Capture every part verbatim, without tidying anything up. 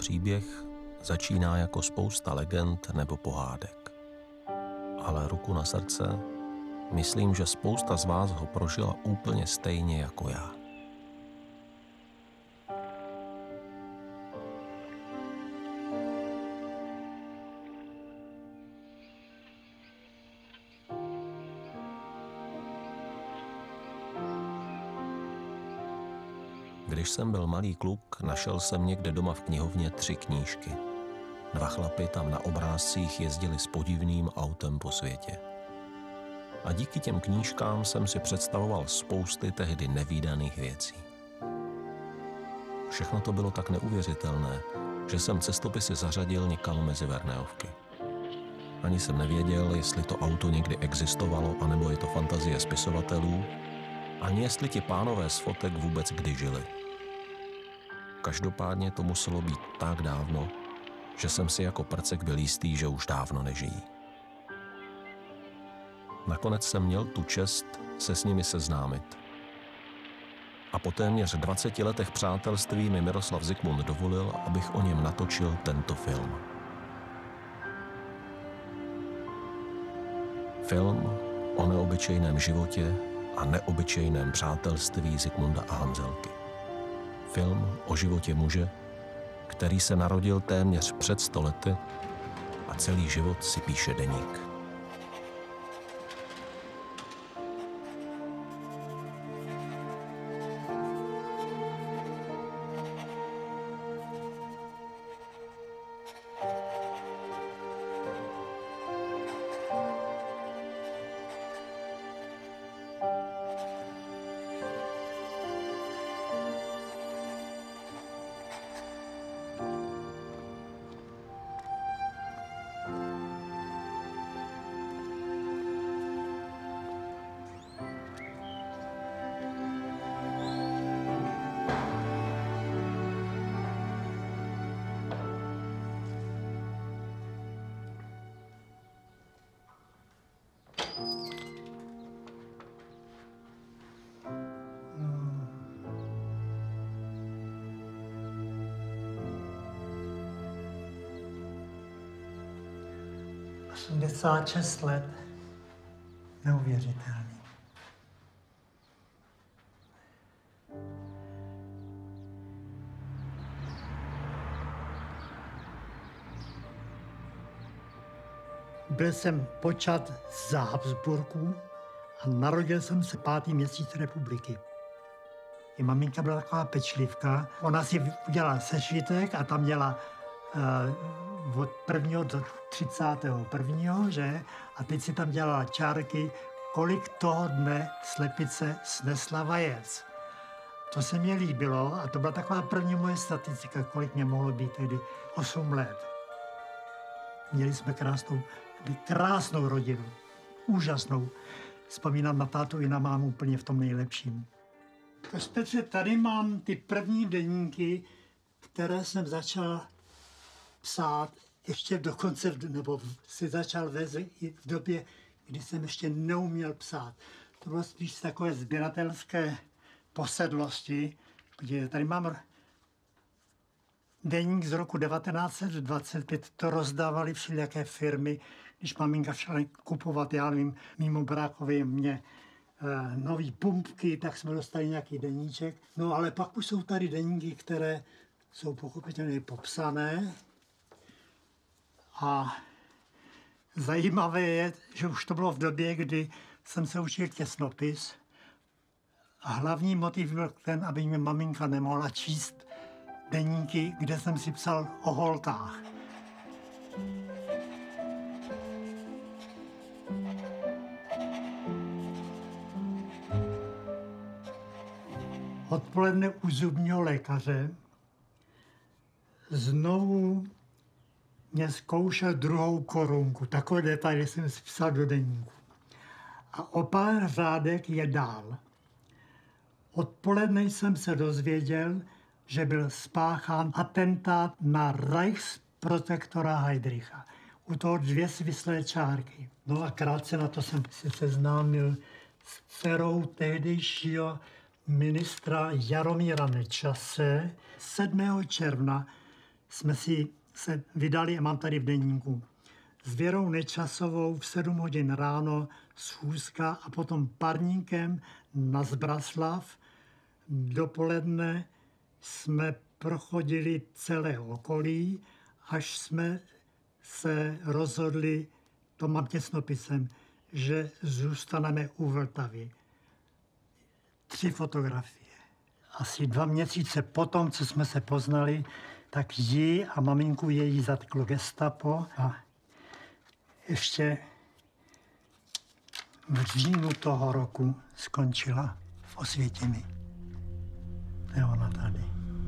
příběh začíná jako spousta legend nebo pohádek. Ale ruku na srdce, myslím, že spousta z vás ho prožila úplně stejně jako já. Když jsem byl malý kluk, našel jsem někde doma v knihovně tři knížky. Dva chlapi tam na obrázcích jezdili s podivným autem po světě. A díky těm knížkám jsem si představoval spousty tehdy nevídaných věcí. Všechno to bylo tak neuvěřitelné, že jsem cestopisy zařadil někam mezi Verneovky. Ani jsem nevěděl, jestli to auto někdy existovalo, anebo je to fantazie spisovatelů, ani jestli ti pánové z fotek vůbec kdy žili. Každopádně to muselo být tak dávno, že jsem si jako prcek byl jistý, že už dávno nežijí. Nakonec jsem měl tu čest se s nimi seznámit. A po téměř dvaceti letech přátelství mi Miroslav Zikmund dovolil, abych o něm natočil tento film. Film o neobyčejném životě a neobyčejném přátelství Zikmunda a Hanzelky. Film o životě muže, který se narodil téměř před sto lety a celý život si píše deník. osmdesát šest let. Neuvěřitelný. Byl jsem počat z Habsburků a narodil jsem se pátý měsíc republiky. I maminka byla taková pečlivka. Ona si udělala sešvitek a tam měla uh, od prvního do třicátého prvního, že? A teď si tam dělala čárky, kolik toho dne slepice snesla vajec. To se mi líbilo a to byla taková první moje statistika, kolik mě mohlo být tehdy osm let. Měli jsme krásnou, krásnou rodinu, úžasnou. Vzpomínám na tátu i na mámu úplně v tom nejlepším. Petře, tady mám ty první deníky, které jsem začal psát ještě dokonce, nebo si začal vést i v době, kdy jsem ještě neuměl psát. To bylo spíš takové sběratelské posedlosti, protože tady mám deník z roku devatenáct set dvacet pět, to rozdávali všelijaké firmy, když maminka šla kupovat, já nevím, mimo brákovi mě e, nový pumpky, tak jsme dostali nějaký deníček. No ale pak už jsou tady deníky, které jsou pochopitelně popsané. A zajímavé je, že už to bylo v době, kdy jsem se učil těsnopis. A hlavní motiv byl ten, aby mě maminka nemohla číst deníky, kde jsem si psal o holkách. Odpoledne u zubního lékaře znovu mě zkoušel druhou korunku. Takové detaily jsem si psal do deníku. A o pár řádek je dál. Odpoledne jsem se dozvěděl, že byl spáchán atentát na Reichsprotektora Heydricha. U toho dvě svislé čárky. No a krátce na to jsem se seznámil s dcerou tehdejšího ministra Jaromíra Nečase. sedmého června jsme si se vydali, a mám tady v deníku, s Věrou Nečasovou v sedm hodin ráno schůzka a potom parníkem na Zbraslav. Dopoledne jsme prochodili celé okolí, až jsme se rozhodli, to mám těsnopisem, že zůstaneme u Vltavy. Tři fotografie. Asi dva měsíce potom, co jsme se poznali, tak ji a maminku její zatklo gestapo a ještě v říjnu toho roku skončila v Osvětimi. To je ona tady.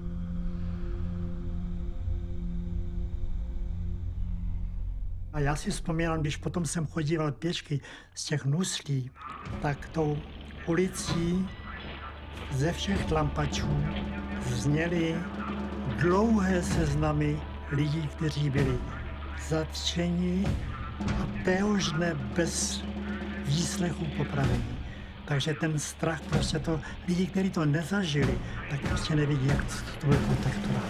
A já si vzpomínám, když potom jsem chodíval pěšky z těch Nuslí, tak tou ulicí ze všech lampačů zněly dlouhé seznamy lidí, kteří byli zatčeni a téhož dne bez výslechu popravení. Takže ten strach, prostě to lidi, kteří to nezažili, tak prostě nevidí, jak to byl protektorát.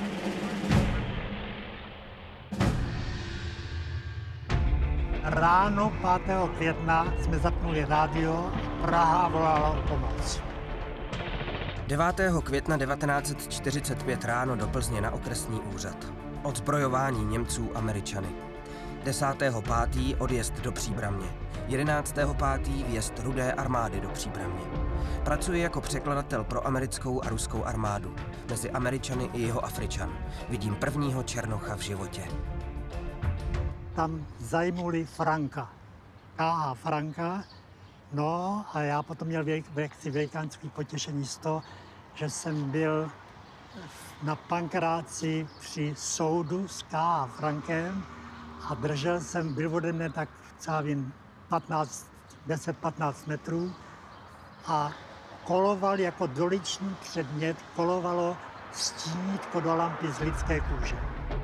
Ráno pátého května jsme zapnuli rádio, Praha volala o pomoc. devátého května devatenáct set čtyřicet pět ráno do Plzně na okresní úřad. Odzbrojování Němců Američany. desátého pátého odjezd do Příbramě. jedenáctého pátého vjezd Rudé armády do Příbramě. Pracuje jako překladatel pro americkou a ruskou armádu. Mezi Američany i jeho Afričan. Vidím prvního Černocha v životě. Tam zajmuli Franka. K H. Franka. No a já potom měl věci velikánský potěšení z toho, že jsem byl na Pankráci při soudu s K H. Frankem a držel jsem, byl ode mne tak cávím deset patnáct metrů a koloval jako doliční předmět, kolovalo stínítko do lampy z lidské kůže.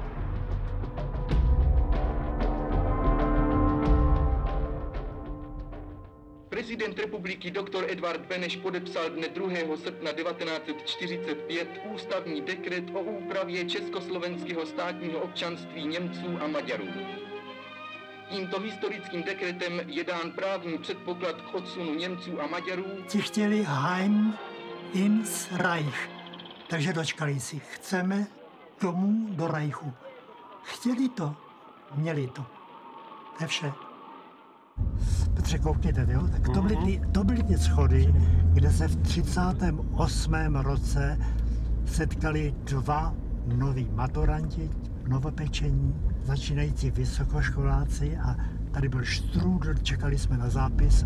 Prezident republiky doktor Edvard Beneš podepsal dne druhého srpna devatenáct set čtyřicet pět ústavní dekret o úpravě československého státního občanství Němců a Maďarů. Tímto historickým dekretem je dán právní předpoklad k odsunu Němců a Maďarů. Ti chtěli Heim ins Reich, takže dočkali si, chceme domů do Reichu. Chtěli to, měli to. To je vše. Petře, koukněte, jo? Tak to byly, ty, to byly ty schody, kde se v třicátém osmém roce setkali dva noví maturanti, novopečení, začínající vysokoškoláci a tady byl štrůdl, čekali jsme na zápis.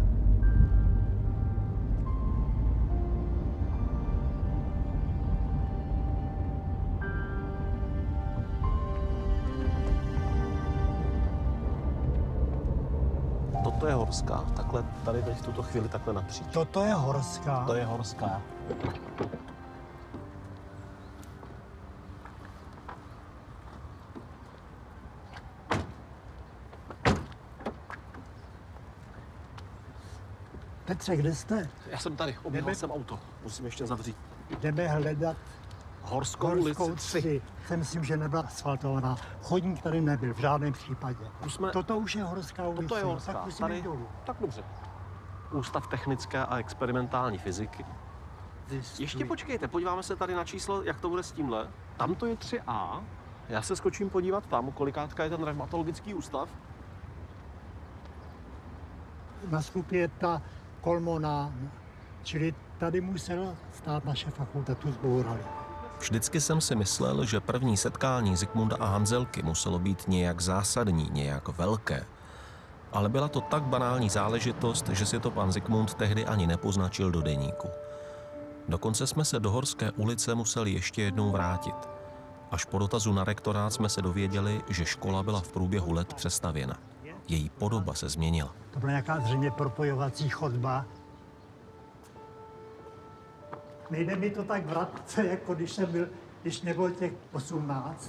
Toto je Horská, takhle tady teď v tuto chvíli takhle napříč. Toto je Horská. To je Horská. Petře, kde jste? Já jsem tady, oběhal jsem auto. Musím ještě zavřít. Jdeme hledat Horskou, Horskou ulici tři. Si myslím, že nebyla asfaltovaná. Chodník tady nebyl v žádném případě. Už jsme... Toto už je Horská ulice. Toto je Horská. Tak musíme tady... dolů. Tak dobře. Ústav technické a experimentální fyziky. Ještě počkejte, podíváme se tady na číslo, jak to bude s tímhle. Tam to je tři A. Já se skočím podívat tam, kolikátka je ten revmatologický ústav. Na slupě je ta Kolmona, čili tady musela stát naše fakulta, tu zbourali. Vždycky jsem si myslel, že první setkání Zikmunda a Hanzelky muselo být nějak zásadní, nějak velké. Ale byla to tak banální záležitost, že si to pan Zikmund tehdy ani nepoznačil do deníku. Dokonce jsme se do Horské ulice museli ještě jednou vrátit. Až po dotazu na rektorát jsme se dověděli, že škola byla v průběhu let přestavěna. Její podoba se změnila. To byla nějaká zřejmě propojovací chodba. Nejde mi to tak vratce, jako když jsem byl, když nebyl těch osmnáct.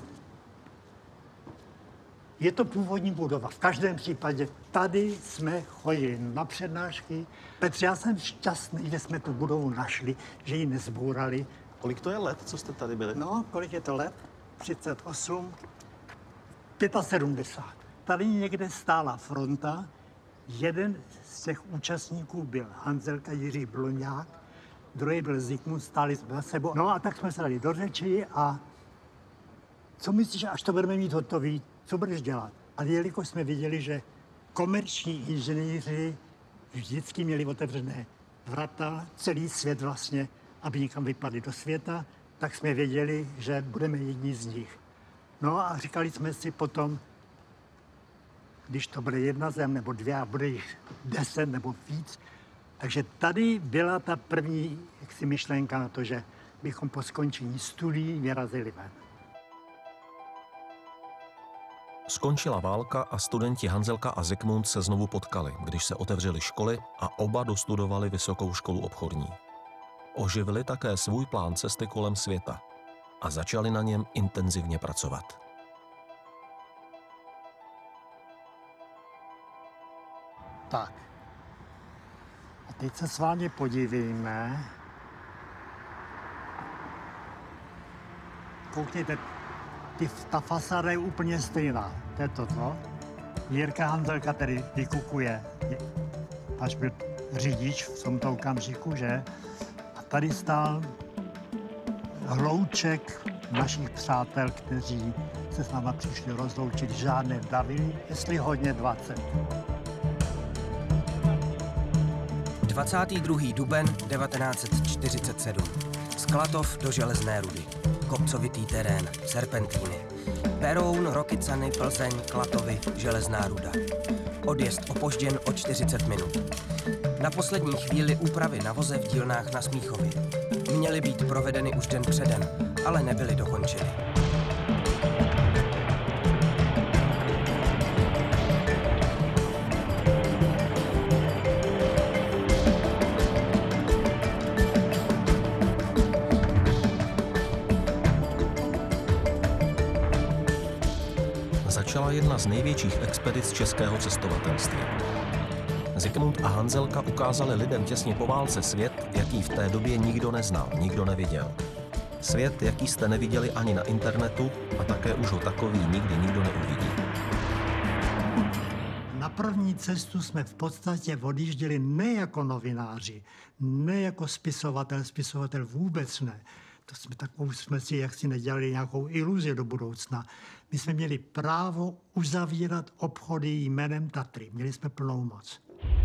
Je to původní budova. V každém případě tady jsme chodili na přednášky. Petře, já jsem šťastný, že jsme tu budovu našli, že ji nezbourali. Kolik to je let, co jste tady byli? No, kolik je to let? třicet osm, sedmdesát pět. Tady někde stála fronta. Jeden z těch účastníků byl Hanzelka Jiří Bloňák, druhý byl Zikmund, stáli jsme za sebou. No a tak jsme se dali do řeči a co myslíš, až to budeme mít hotový, co budeš dělat? Ale jelikož jsme viděli, že komerční inženýři vždycky měli otevřené vrata, celý svět vlastně, aby někam vypadli do světa, tak jsme věděli, že budeme jedni z nich. No a říkali jsme si potom, když to bude jedna zem nebo dvě a bude jich deset nebo víc. Takže tady byla ta první jaksi myšlenka na to, že bychom po skončení studií vyrazili ven. Skončila válka a studenti Hanzelka a Zikmund se znovu potkali, když se otevřely školy a oba dostudovali Vysokou školu obchodní. Oživili také svůj plán cesty kolem světa a začali na něm intenzivně pracovat. Tak. A teď se s vámi podívejme. Koukněte, ty, ta fasáda je úplně stejná. To je toto. Jirka Hanzelka tedy vykukuje, až byl řidič v tomto okamžiku, že? A tady stál hlouček našich přátel, kteří se s náma přišli rozloučit, žádné davy, jestli hodně dvacet. dvacátého druhého duben devatenáct set čtyřicet sedm. Z Klatov do Železné Rudy. Kopcovitý terén, serpentíny. Beroun, Rokycany, Plzeň, Klatovy, Železná Ruda. Odjezd opožděn o čtyřicet minut. Na poslední chvíli úpravy na voze v dílnách na Smíchově. Měly být provedeny už den předem, ale nebyly dokončeny. Začala jedna z největších expedic českého cestovatelství. Zikmund a Hanzelka ukázali lidem těsně po válce svět, jaký v té době nikdo neznal, nikdo neviděl. Svět, jaký jste neviděli ani na internetu a také už ho takový nikdy nikdo neuvidí. Na první cestu jsme v podstatě odjížděli ne jako novináři, ne jako spisovatel, spisovatel vůbec ne. To jsme takovou jsme si jaksi nedělali nějakou iluzi do budoucna. My jsme měli právo uzavírat obchody jménem Tatry. Měli jsme plnou moc.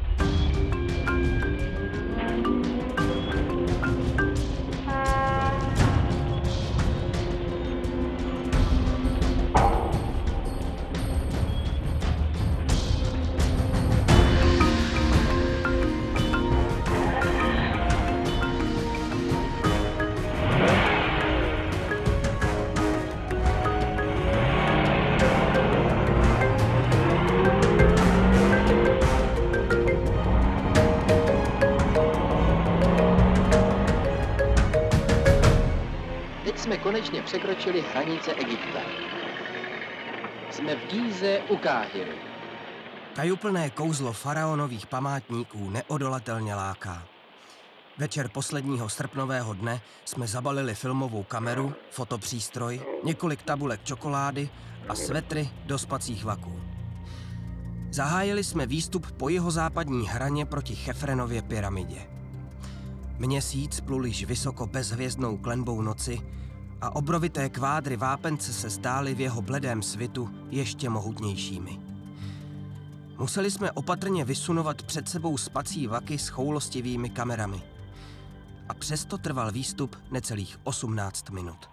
Jsme konečně překročili hranice Egypta. Jsme v Gíze u Káhiry. Tajuplné kouzlo faraonových památníků neodolatelně láká. Večer posledního srpnového dne jsme zabalili filmovou kameru, fotopřístroj, několik tabulek čokolády a svetry do spacích vaků. Zahájili jsme výstup po jihozápadní hraně proti Chefrenově pyramidě. Měsíc plul již vysoko bezhvězdnou klenbou noci a obrovité kvádry vápence se zdály v jeho bledém svitu ještě mohutnějšími. Museli jsme opatrně vysunovat před sebou spací vaky s choulostivými kamerami. A přesto trval výstup necelých osmnáct minut.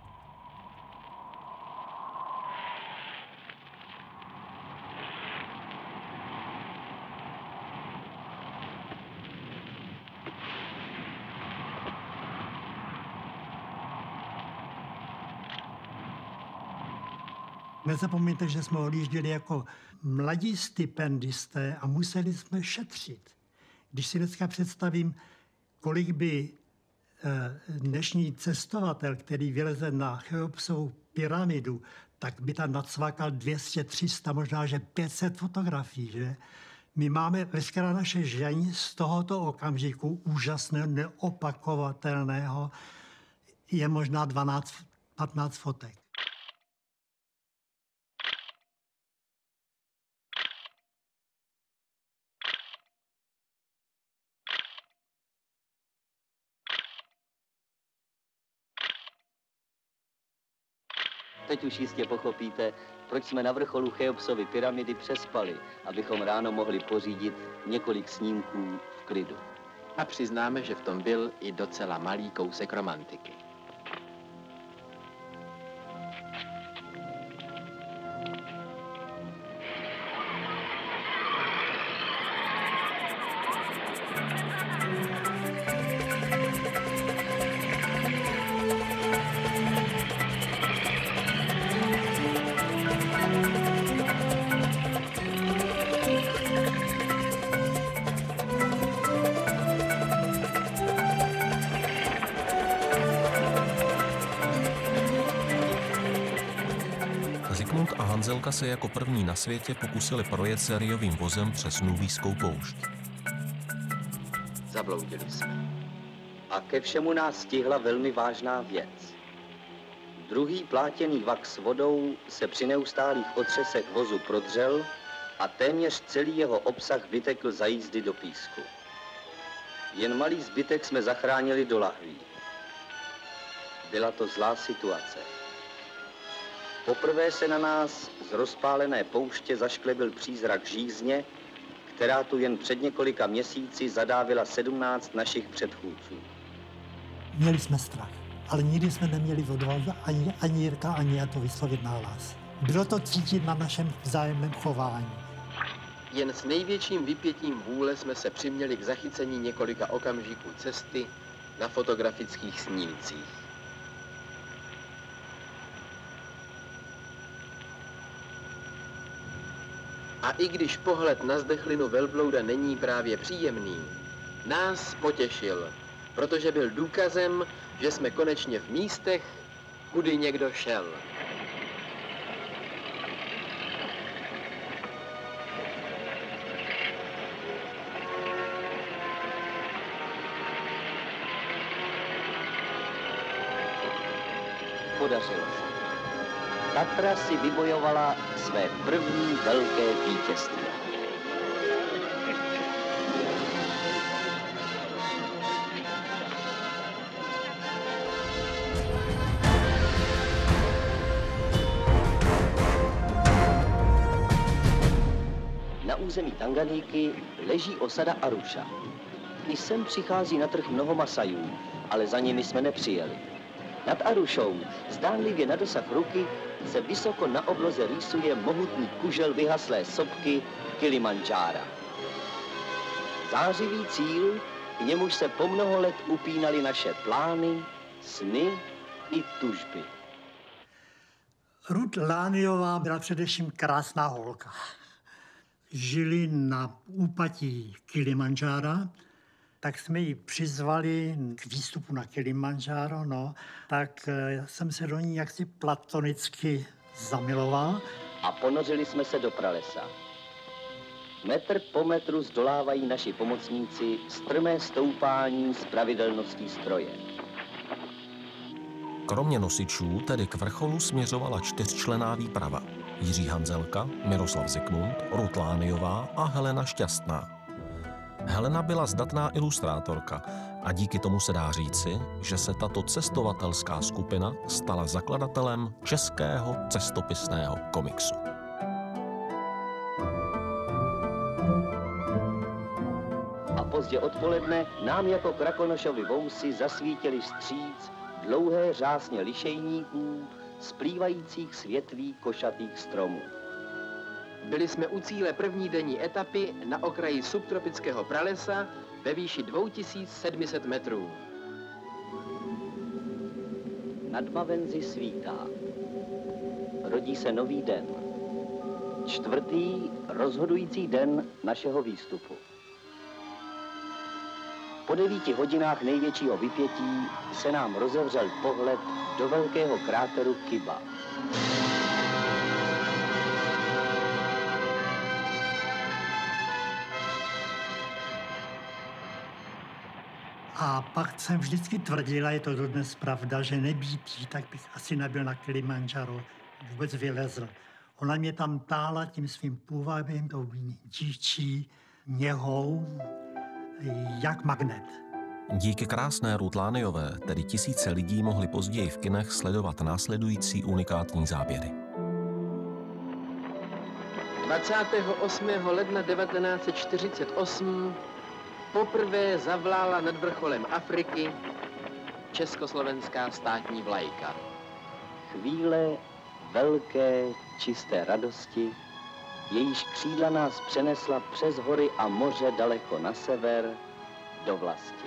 Nezapomeňte, že jsme odjížděli jako mladí stipendisté a museli jsme šetřit. Když si dneska představím, kolik by dnešní cestovatel, který vyleze na Cheopsovu pyramidu, tak by tam nacvakal dvě stě, tři sta, možná že pět set fotografií. Že? My máme veškerá naše žení z tohoto okamžiku úžasného, neopakovatelného, je možná dvanáct patnáct fotek. teď už jistě pochopíte, proč jsme na vrcholu Cheopsovy pyramidy přespali, abychom ráno mohli pořídit několik snímků v klidu. A přiznáme, že v tom byl i docela malý kousek romantiky. Zikmund a Hanzelka se jako první na světě pokusili projet sériovým vozem přes Nubijskou poušť. Zabloudili jsme. A ke všemu nás stihla velmi vážná věc. Druhý plátěný vak s vodou se při neustálých otřesech vozu prodřel a téměř celý jeho obsah vytekl za jízdy do písku. Jen malý zbytek jsme zachránili do lahví. Byla to zlá situace. Poprvé se na nás z rozpálené pouště zašklebil přízrak žízně, která tu jen před několika měsíci zadávila sedmnáct našich předchůdců. Měli jsme strach, ale nikdy jsme neměli odvahu ani, ani Jirka, ani já to vyslovit nahlas. Bylo to cítit na našem vzájemném chování. Jen s největším vypětím vůle jsme se přiměli k zachycení několika okamžiků cesty na fotografických snímcích. A i když pohled na zdechlinu velblouda není právě příjemný, nás potěšil, protože byl důkazem, že jsme konečně v místech, kudy někdo šel. Podařilo se. Tatra si vybojovala své první velké vítězství. Na území Tanganíky leží osada Arusha. I sem přichází na trh mnoho Masajů, ale za nimi jsme nepřijeli. Nad Arušou, zdánlivě na dosah ruky, se vysoko na obloze rýsuje mohutný kužel vyhaslé sopky Kilimandžára. Zářivý cíl, k němuž se po mnoho let upínaly naše plány, sny i tužby. Ruth Lániová byla především krásná holka. Žili na úpatí Kilimandžára, tak jsme ji přizvali k výstupu na Kilimandžáro, no, tak jsem se do ní jaksi platonicky zamiloval. A ponořili jsme se do pralesa. Metr po metru zdolávají naši pomocníci strmé stoupání s pravidelností stroje. Kromě nosičů tedy k vrcholu směřovala čtyřčlenná výprava. Jiří Hanzelka, Miroslav Zikmund, Ruth Lániová a Helena Šťastná. Helena byla zdatná ilustrátorka a díky tomu se dá říci, že se tato cestovatelská skupina stala zakladatelem českého cestopisného komiksu. A pozdě odpoledne nám jako Krakonošovi vousy zasvítili vstříc dlouhé řásně lišejníků splývajících z větví košatých stromů. Byli jsme u cíle první denní etapy na okraji subtropického pralesa ve výši dvě tisíce sedm set metrů. Nad Mavenzi svítá. Rodí se nový den. Čtvrtý rozhodující den našeho výstupu. Po devíti hodinách největšího vypětí se nám rozevřel pohled do velkého kráteru Kiba. A pak jsem vždycky tvrdila, je to dodnes pravda, že nebýtí, tak bych asi nebyl na Kilimandžáro vůbec vylezl. Ona mě tam táhla tím svým půvabím, tou dívčí něhou, jak magnet. Díky krásné Ruth Lányové tedy tisíce lidí mohli později v kinech sledovat následující unikátní záběry. dvacátého osmého ledna devatenáct set čtyřicet osm poprvé zavlála nad vrcholem Afriky československá státní vlajka. Chvíle velké, čisté radosti, jejíž křídla nás přenesla přes hory a moře daleko na sever do vlasti.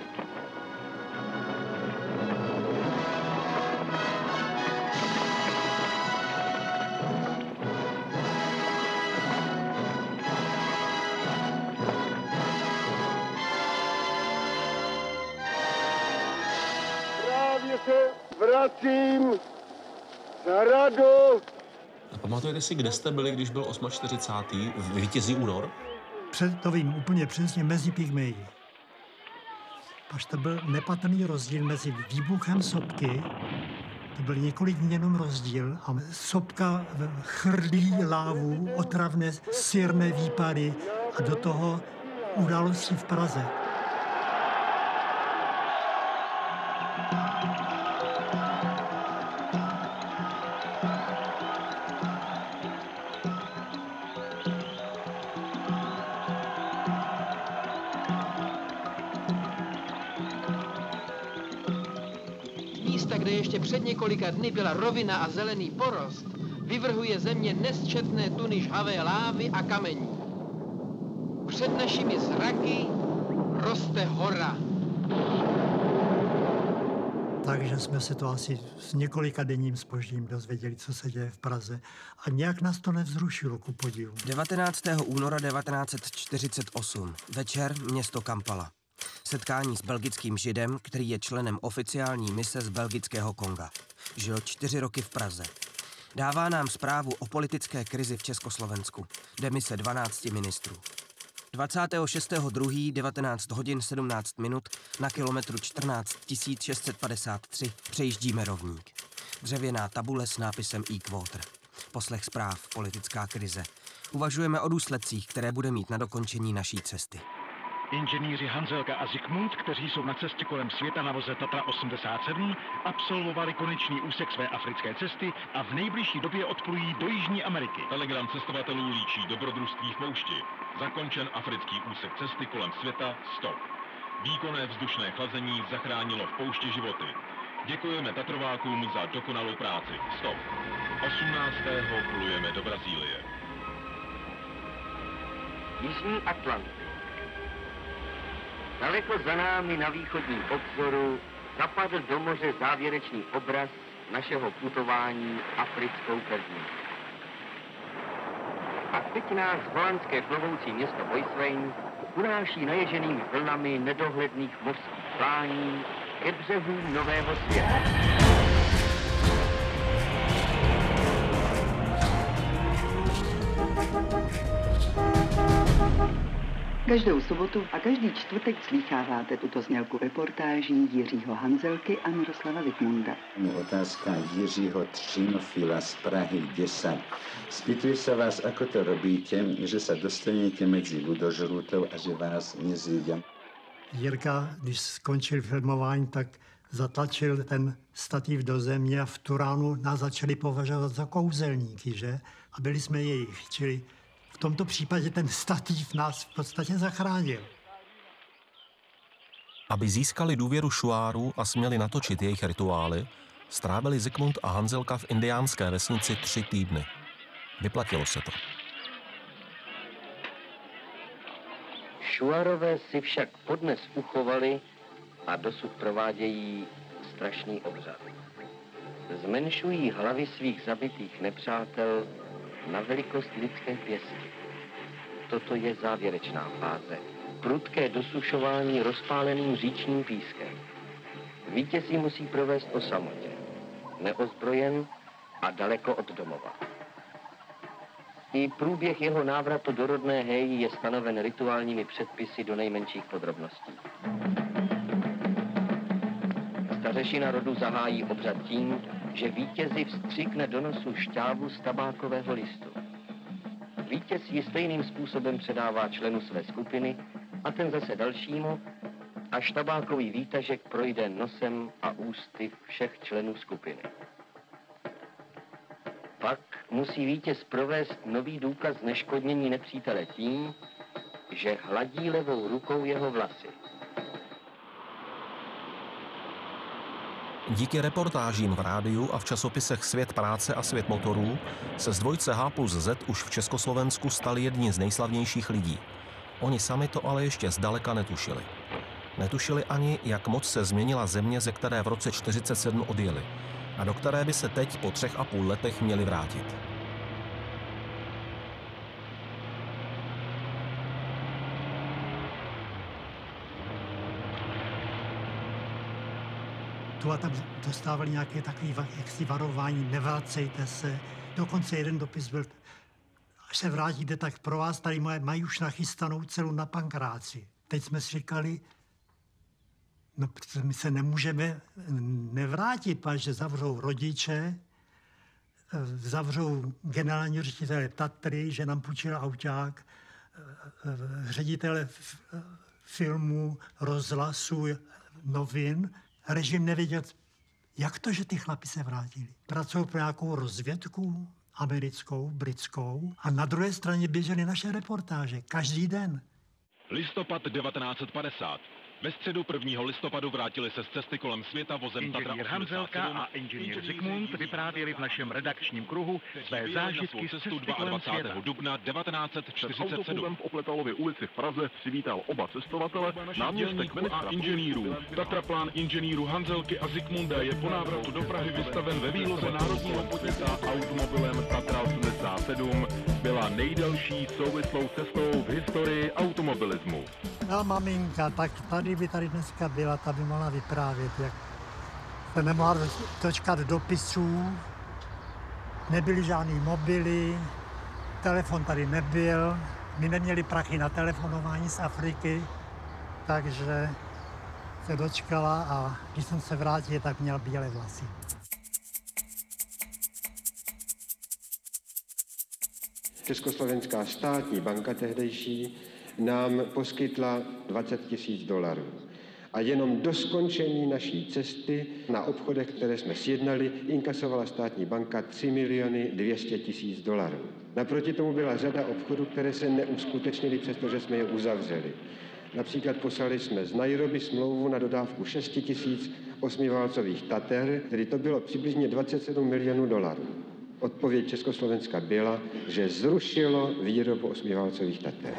Právě se vracím za radost. A pamatujete si, kde jste byli, když byl čtyřicátého osmého v Vítězí únor? Před, to vím úplně přesně, mezi Pygmeji. Až to byl nepatrný rozdíl mezi výbuchem sopky, to byl několik dní jenom rozdíl, a sopka chrlí lávu, otravné syrné výpady a do toho události v Praze. Místa, kde ještě před několika dny byla rovina a zelený porost, vyvrhuje země nesčetné tuny žhavé lávy a kamení. Před našimi zraky roste hora. Takže jsme se to asi s několika denním zpožděním dozvěděli, co se děje v Praze. A nějak nás to nevzrušilo, ku podivu. devatenáctého února devatenáct set čtyřicet osm. Večer, město Kampala. Setkání s belgickým Židem, který je členem oficiální mise z belgického Konga. Žil čtyři roky v Praze. Dává nám zprávu o politické krizi v Československu. Demise dvanácti ministrů. dvacátého šestého druhého devatenáct hodin sedmnáct minut na kilometru čtrnáct tisíc šest set padesát tři přejíždíme rovník. Dřevěná tabule s nápisem E-Quarter. Poslech zpráv, politická krize. Uvažujeme o důsledcích, které bude mít na dokončení naší cesty. Inženýři Hanzelka a Zikmund, kteří jsou na cestě kolem světa na voze Tatra osmdesát sedm, absolvovali konečný úsek své africké cesty a v nejbližší době odplují do Jižní Ameriky. Telegram cestovatelů líčí dobrodružství v poušti. Zakončen africký úsek cesty kolem světa, stop. Výkonné vzdušné chlazení zachránilo v poušti životy. Děkujeme Tatrovákům za dokonalou práci. Stop. osmnáctého plujeme do Brazílie. Jižní Atlantik. Daleko za námi na východním obzoru zapadl do moře závěrečný obraz našeho putování africkou pevninou. A teď nás holandské plovoucí město Boiswijn unáší naježenými vlnami nedohledných mořských plání ke břehům nového světa. Každou sobotu a každý čtvrtek slýcháváte tuto znělku reportáží Jiřího Hanzelky a Miroslava Zikmunda. Otázka Jiřího Třinofila z Prahy deset. Spýtuje sa vás, ako to robíte, že sa dostanete medzi ľudožrútov a že vás nezjedia. Jirka, když skončil filmování, tak zatlačil ten stativ do země a v Turánu nás začali považovat za kouzelníky, že? A byli jsme jejich, čili v tomto případě ten stativ nás v podstatě zachránil. Aby získali důvěru šuárů a směli natočit jejich rituály, strávili Zikmund a Hanzelka v indiánské vesnici tři týdny. Vyplatilo se to. Šuarové si však podnes uchovali a dosud provádějí strašný obřad. Zmenšují hlavy svých zabitých nepřátel na velikost lidské pěstky. Toto je závěrečná fáze. Prudké dosušování rozpáleným říčním pískem. Vítěz ji musí provést o samotě, neozbrojen a daleko od domova. I průběh jeho návratu do rodné Heji je stanoven rituálními předpisy do nejmenších podrobností. Stařešina rodu zahájí obřad tím, že vítězi vstřikne do nosu šťávu z tabákového listu. Vítěz ji stejným způsobem předává členu své skupiny a ten zase dalšímu až tabákový výtažek projde nosem a ústy všech členů skupiny. Pak musí vítěz provést nový důkaz zneškodnění nepřítele tím, že hladí levou rukou jeho vlasy. Díky reportážím v rádiu a v časopisech Svět práce a Svět motorů se z dvojce H plus Z už v Československu stali jedni z nejslavnějších lidí. Oni sami to ale ještě zdaleka netušili. Netušili ani, jak moc se změnila země, ze které v roce čtyřicet sedm odjeli a do které by se teď po třech a půl letech měli vrátit. Tu a tam dostávali nějaké takové jaksi varování, nevracejte se. Dokonce jeden dopis byl, až se vrátíte, tak pro vás tady mají už nachystanou celu na Pankráci. Teď jsme si říkali, no my se nemůžeme nevrátit, protože zavřou rodiče, zavřou generální ředitele Tatry, že nám půjčil auták, ředitele filmu, rozhlasu, novin. Režim nevěděl, jak to, že ty chlapi se vrátili. Pracují pro nějakou rozvědku americkou, britskou a na druhé straně běžely naše reportáže každý den. Listopad devatenáct set padesát. Ve středu prvního listopadu vrátili se z cesty kolem světa vozem Tatra Inženýr Hanzelka a inženýr Zikmund vyprávěli v našem redakčním kruhu své zážitky z cesty kolem světa. dubna devatenáct set čtyřicet sedm. V Opletalově ulici v Praze přivítal oba cestovatele, náměstek ministra a inženýrů. Tatraplán inženýrů Hanzelky a Zikmunda je po návratu do Prahy vystaven ve výloze národního podnika automobilem Tatra osmdesát sedm. Byla nejdelší souvislou cestou v historii automobilismu. No, maminka, tak tady by tady dneska byla, ta by mohla vyprávět, jak se nemohla dočkat dopisů, nebyly žádný mobily, telefon tady nebyl, my neměli prachy na telefonování z Afriky, takže se dočkala a když jsem se vrátil, tak měl bílé vlasy. Československá státní banka tehdejší nám poskytla dvacet tisíc dolarů. A jenom do skončení naší cesty na obchodech, které jsme sjednali, inkasovala státní banka tři miliony dvě stě tisíc dolarů. Naproti tomu byla řada obchodů, které se neuskutečnily, přestože jsme je uzavřeli. Například poslali jsme z Nairobi smlouvu na dodávku šest tisíc osmiválcových Tater, tedy to bylo přibližně dvacet sedm milionů dolarů. Odpověď Československa byla, že zrušilo výrobu osmiválcových Tater.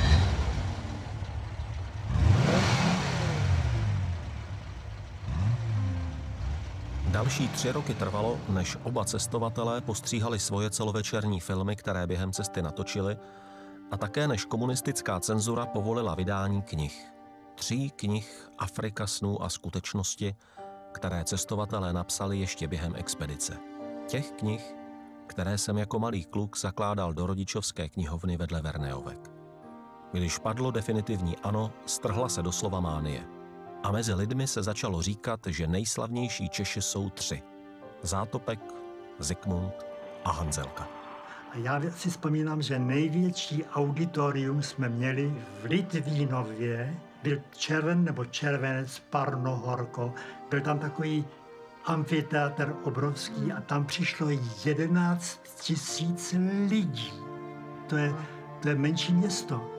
Další tři roky trvalo, než oba cestovatelé postříhali svoje celovečerní filmy, které během cesty natočili, a také než komunistická cenzura povolila vydání knih. Tří knih Afrika snů a skutečnosti, které cestovatelé napsali ještě během expedice. Těch knih, které jsem jako malý kluk zakládal do rodičovské knihovny vedle Verneovek. Když padlo definitivní ano, strhla se doslova mánie. A mezi lidmi se začalo říkat, že nejslavnější Češi jsou tři. Zátopek, Zikmund a Hanzelka. A já si vzpomínám, že největší auditorium jsme měli v Litvínově. Byl červen nebo červenec, parno, horko. Byl tam takový amfiteátr obrovský a tam přišlo jedenáct tisíc lidí. To je, to je menší město.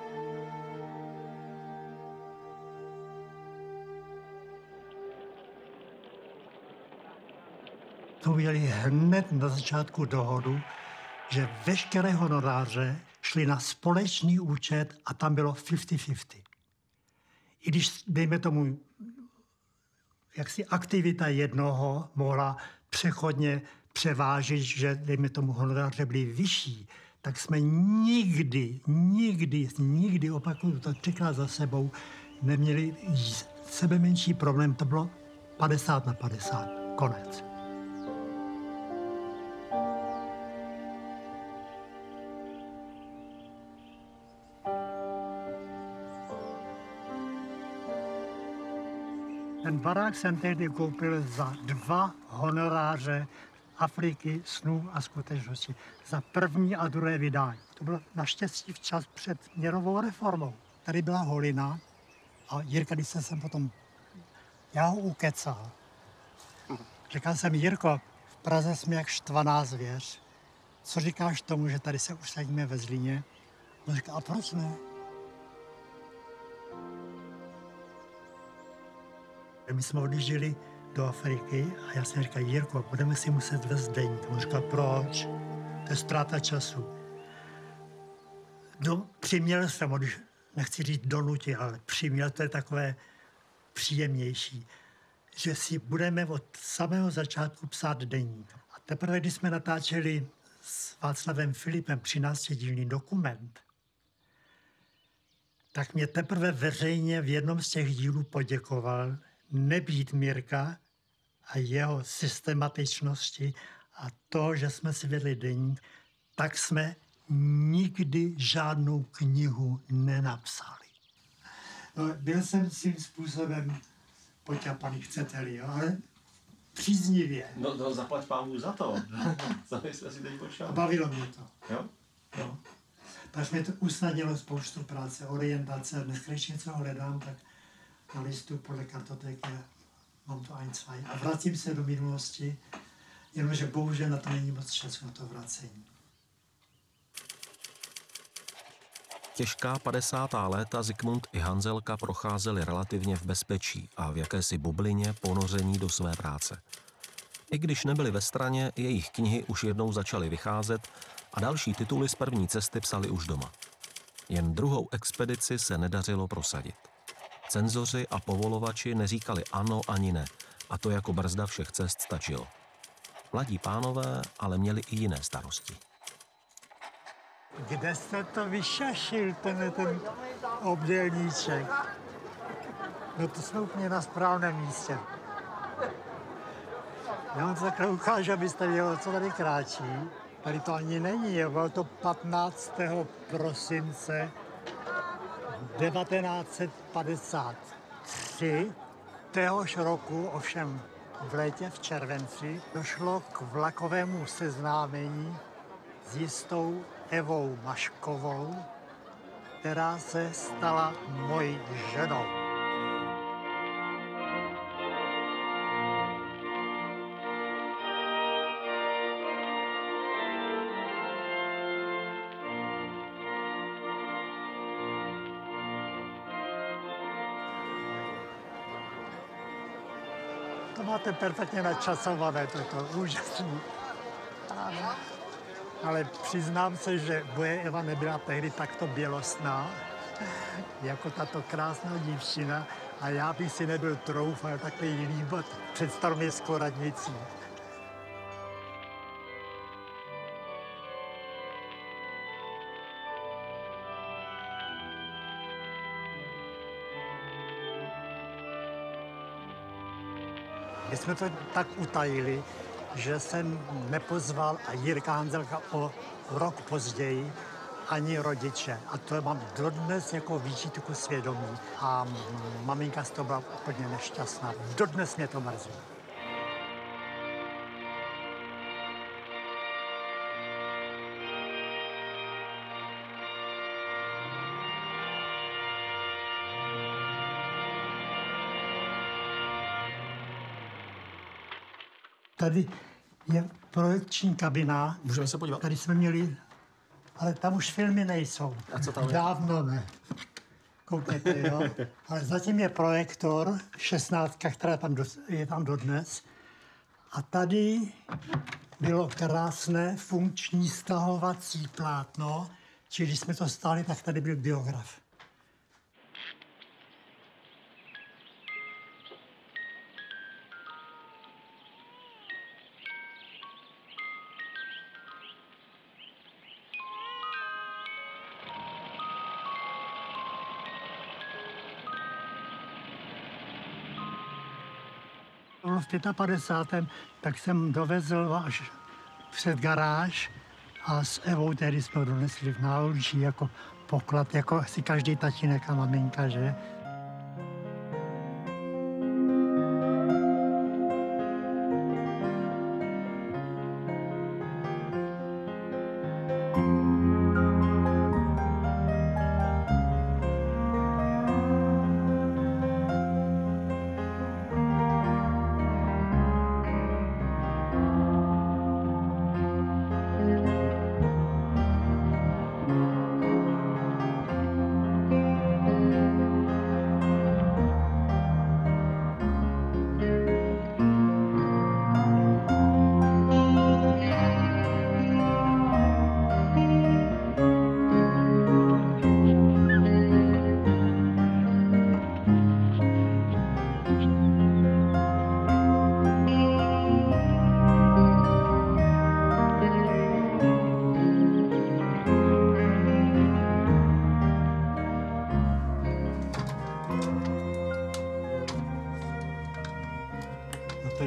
To udělali hned na začátku dohodu, že veškeré honoráře šly na společný účet a tam bylo padesát na padesát. I když, dejme tomu, jaksi aktivita jednoho mohla přechodně převážit, že, dejme tomu, honoráře byly vyšší, tak jsme nikdy, nikdy, nikdy, opakuju to třikrát za sebou, neměli sebe menší problém. To bylo padesát na padesát. Konec. Ten barák jsem tehdy koupil za dva honoráře Afriky snů a skutečnosti. Za první a druhé vydání. To bylo naštěstí včas před měnovou reformou. Tady byla holina A Jirka, když jsem sem potom, já ho ukecal. Říkal jsem, Jirko, v Praze jsme jak štvaná zvěř. Co říkáš tomu, že tady se usadíme ve Zlíně? On říká, a proč ne? My jsme odjížděli do Afriky a já jsem říkal, Jirko, budeme si muset vést deník. On říkal, proč? To je ztráta času. No, přiměl jsem ho, když nechci říct donutit, ale přiměl, to je takové příjemnější, že si budeme od samého začátku psát deník. A teprve, když jsme natáčeli s Václavem Filipem třináctidílný dokument, tak mě teprve veřejně v jednom z těch dílů poděkoval, nebýt Mirka a jeho systematičnosti a to, že jsme si vedli deník, tak jsme nikdy žádnou knihu nenapsali. No, byl jsem svým způsobem poťapaný, chcete-li, jo, ale příznivě. No, no zaplať pámu za to. Co jste si teď počal? Bavilo mě to. Jo? Jo. Takže mi to usnadnilo spoustu práce, orientace. Dneska, když něco hledám, tak na listu podle kartotéky mám to ein, zwei. A vracím se do minulosti, jenomže bohužel na to není moc času na to vracení. Těžká padesátá léta Zikmund i Hanzelka procházeli relativně v bezpečí a v jakési bublině ponoření do své práce. I když nebyli ve straně, jejich knihy už jednou začaly vycházet a další tituly z první cesty psali už doma. Jen druhou expedici se nedařilo prosadit. Cenzoři a povolovači neříkali ano ani ne, a to jako brzda všech cest stačilo. Mladí pánové ale měli i jiné starosti. Kde jste to vyšašil, ten, ten obdélníček? No to jsme úplně na správném místě. Já vám to takhle ukážu, abyste věděli, co tady kráčí. Tady to ani není, bylo to patnáctého prosince devatenáct set padesát tři. Téhož roku, ovšem v létě, v červenci, došlo k vlakovému seznámení s jistou Evou Maškovou, která se stala mojí ženou. To máte perfektně načasované, toto úžasný. Ale přiznám se, že moje Eva nebyla tehdy takto bělostná, jako tato krásná dívčina, a já bych si nebyl troufal takhle jí líbat před staroměstskou radnicí. My jsme to tak utajili, že jsem nepozval a Jirka Hanzelka o rok později ani rodiče. A to mám dodnes jako výčitku svědomí. A maminka z toho byla úplně nešťastná. Dodnes mě to mrzí. Tady je projekční kabina. Můžeme se podívat? Tady jsme měli, ale tam už filmy nejsou. A co tam je? Dávno ne. Koukněte, jo. Ale zatím je projektor, šestnáctka, která tam do, je tam dodnes. A tady bylo krásné funkční stahovací plátno, čili když jsme to stáli, tak tady byl biograf. V padesátém pátém tak jsem dovezl až před garáž a s Evou tedy jsme ho donesli v náručí jako poklad, jako si každý tatínek a maminka, že?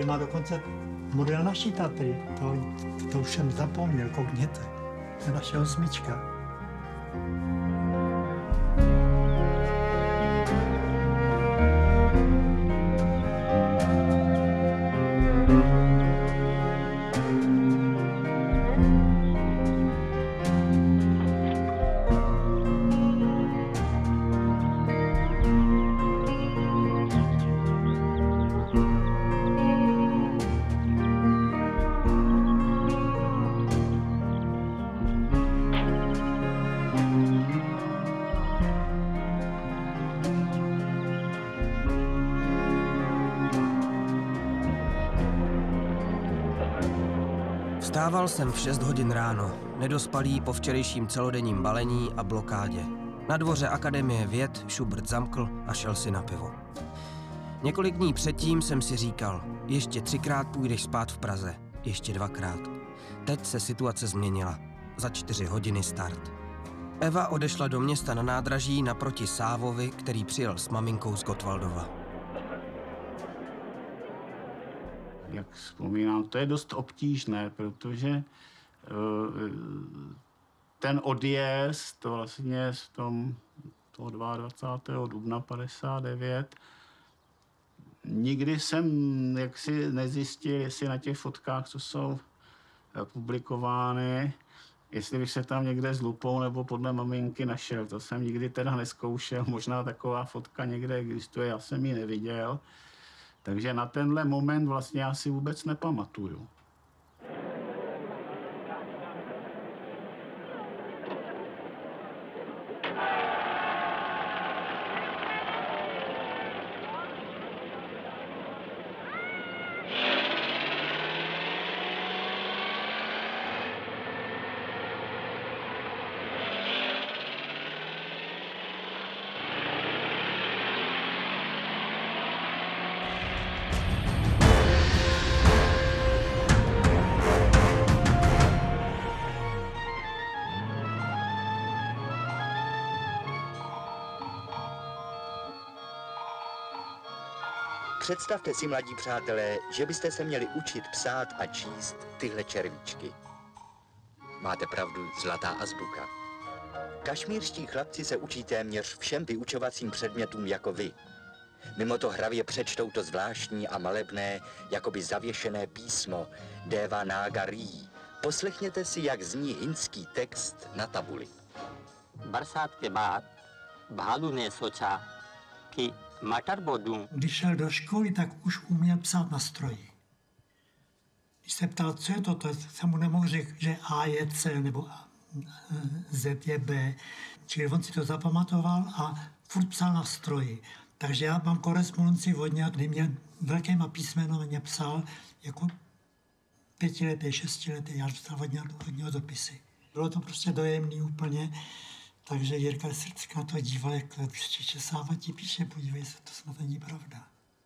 má dokonce model naší Tatry. To, to už jsem zapomněl, koukněte. To je naše osmička. Vstával jsem v šest hodin ráno, nedospalý po včerejším celodenním balení a blokádě. Na dvoře Akademie věd Schubert zamkl a šel si na pivo. Několik dní předtím jsem si říkal, ještě třikrát půjdeš spát v Praze, ještě dvakrát. Teď se situace změnila. Za čtyři hodiny start. Eva odešla do města na nádraží naproti Sávovi, který přijel s maminkou z Gottwaldova. Jak vzpomínám, to je dost obtížné, protože ten odjezd, to vlastně v tom toho dvacátého druhého dubna padesát devět, nikdy jsem jaksi nezjistil, jestli na těch fotkách, co jsou publikovány, jestli bych se tam někde s lupou nebo podle maminky našel. To jsem nikdy teda neskoušel, možná taková fotka někde existuje, já jsem ji neviděl. Takže na tenhle moment vlastně já si vůbec nepamatuju. Představte si, mladí přátelé, že byste se měli učit psát a číst tyhle červíčky. Máte pravdu, zlatá azbuka. Kašmírští chlapci se učí téměř všem vyučovacím předmětům jako vy. Mimo to hravě přečtou to zvláštní a malebné, jakoby zavěšené písmo Devanagari. Poslechněte si, jak zní hindský text na tabuli. Barsát ke baad bhálu ne socha ki matar bodům. Když šel do školy, tak už uměl psát na stroji. Když se ptal, co je to, to jsem mu nemohl říct, že A je C nebo Z je B. Čili on si to zapamatoval a furt psal na stroji. Takže já mám korespondenci od něj, kdy mě velkýma písmenama mě psal jako pětiletý, šestiletý, já dostal od něho, od něho dopisy. Bylo to prostě dojemný úplně. Takže Jirka Srdská to díval, jak Česáva ti píše, podívej se, to snad není pravda.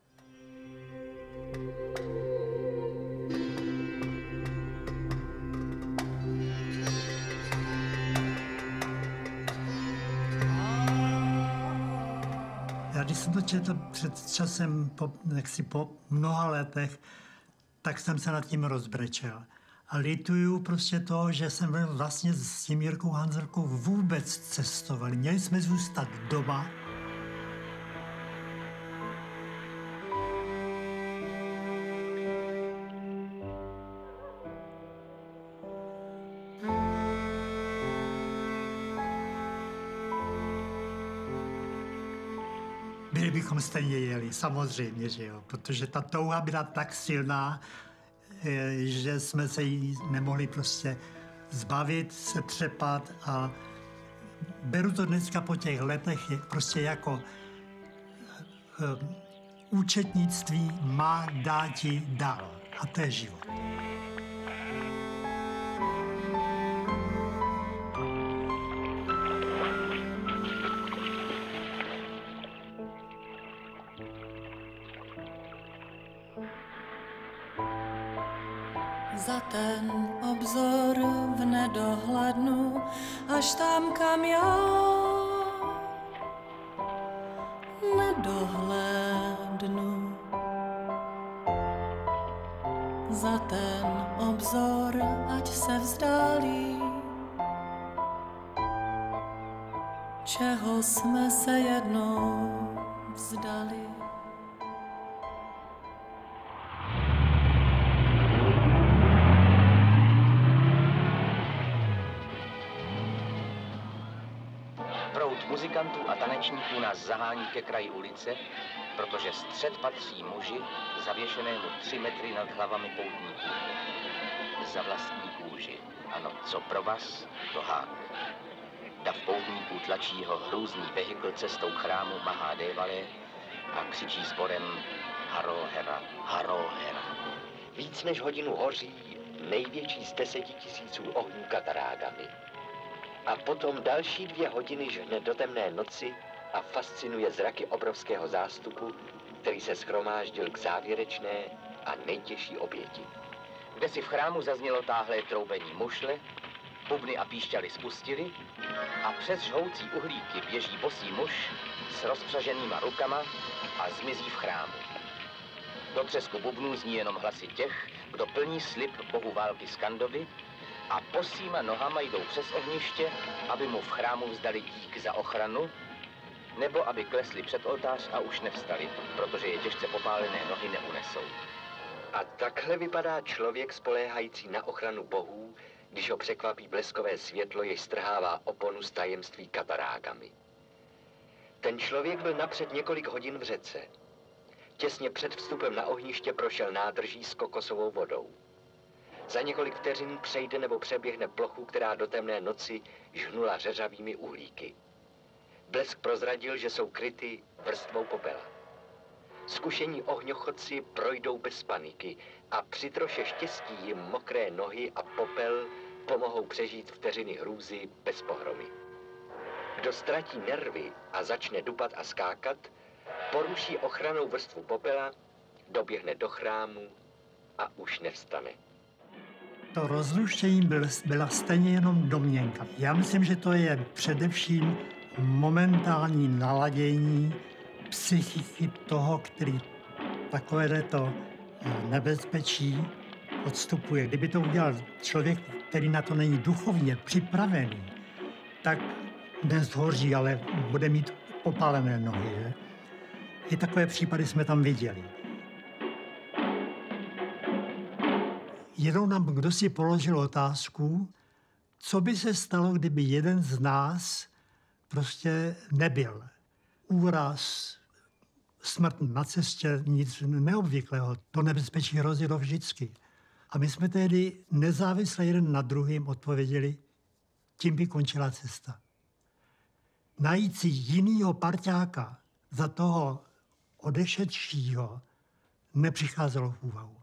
Já když jsem to četl před časem, po, jaksi po mnoha letech, tak jsem se nad tím rozbrečel. A lituju prostě toho, že jsem vlastně s tím Jirkou Hanzelkou vůbec cestovali. Měli jsme zůstat doma. Byli bychom stejně jeli, samozřejmě, že jo, protože ta touha byla tak silná, že jsme se jí nemohli prostě zbavit, se třepat a beru to dneska po těch letech prostě jako um, účetnictví má dáti dál a to je život. Za ten obzor v nedohlednu, až tam, kam já nedohlédnu. za ten obzor, ať se vzdálí, čeho jsme se jednou vzdali. Proud muzikantů a tanečníků nás zahání ke kraji ulice, protože střed patří muži, zavěšenému tři metry nad hlavami poutníků. Za vlastní kůži. Ano, co pro vás, to hák. Dav poutníků tlačí jeho hrůzný vehikl cestou chrámu Mahadevale a křičí sborem Harohera, Harohera. Víc než hodinu hoří největší z deseti tisíců ohňů Katarágami. A potom další dvě hodiny žhne do temné noci a fascinuje zraky obrovského zástupu, který se shromáždil k závěrečné a nejtěžší oběti. Kde si v chrámu zaznělo táhlé troubení mušle, bubny a píšťaly spustili a přes žhoucí uhlíky běží bosý muž s rozpřaženýma rukama a zmizí v chrámu. Do třesku bubnů zní jenom hlasy těch, kdo plní slib bohu války Skandovi a bosýma nohama jdou přes ohniště, aby mu v chrámu vzdali dík za ochranu, nebo aby klesli před oltář a už nevstali, protože je těžce popálené nohy neunesou. A takhle vypadá člověk spoléhající na ochranu bohů, když ho překvapí bleskové světlo, jež strhává oponu z tajemství Katarágami. Ten člověk byl napřed několik hodin v řece. Těsně před vstupem na ohniště prošel nádrží s kokosovou vodou. Za několik vteřin přejde nebo přeběhne plochu, která do temné noci žhnula řeřavými uhlíky. Blesk prozradil, že jsou kryty vrstvou popela. Zkušení ohňochodci projdou bez paniky a při troše štěstí jim mokré nohy a popel pomohou přežít vteřiny hrůzy bez pohromy. Kdo ztratí nervy a začne dupat a skákat, poruší ochranou vrstvu popela, doběhne do chrámu a už nevstane. To rozluštění byl, byla stejně jenom domněnka. Já myslím, že to je především momentální naladění psychiky toho, který takovéto nebezpečí odstupuje. Kdyby to udělal člověk, který na to není duchovně připravený, tak nezhoří, ale bude mít popálené nohy. Že? I takové případy jsme tam viděli. Jednou nám kdo si položil otázku, co by se stalo, kdyby jeden z nás prostě nebyl. Úraz, smrt na cestě, nic neobvyklého. To nebezpečí hrozilo vždycky. A my jsme tehdy nezávisle jeden na druhým odpověděli, tím by končila cesta. Najít si jinýho parťáka za toho odešedšího nepřicházelo v úvahu.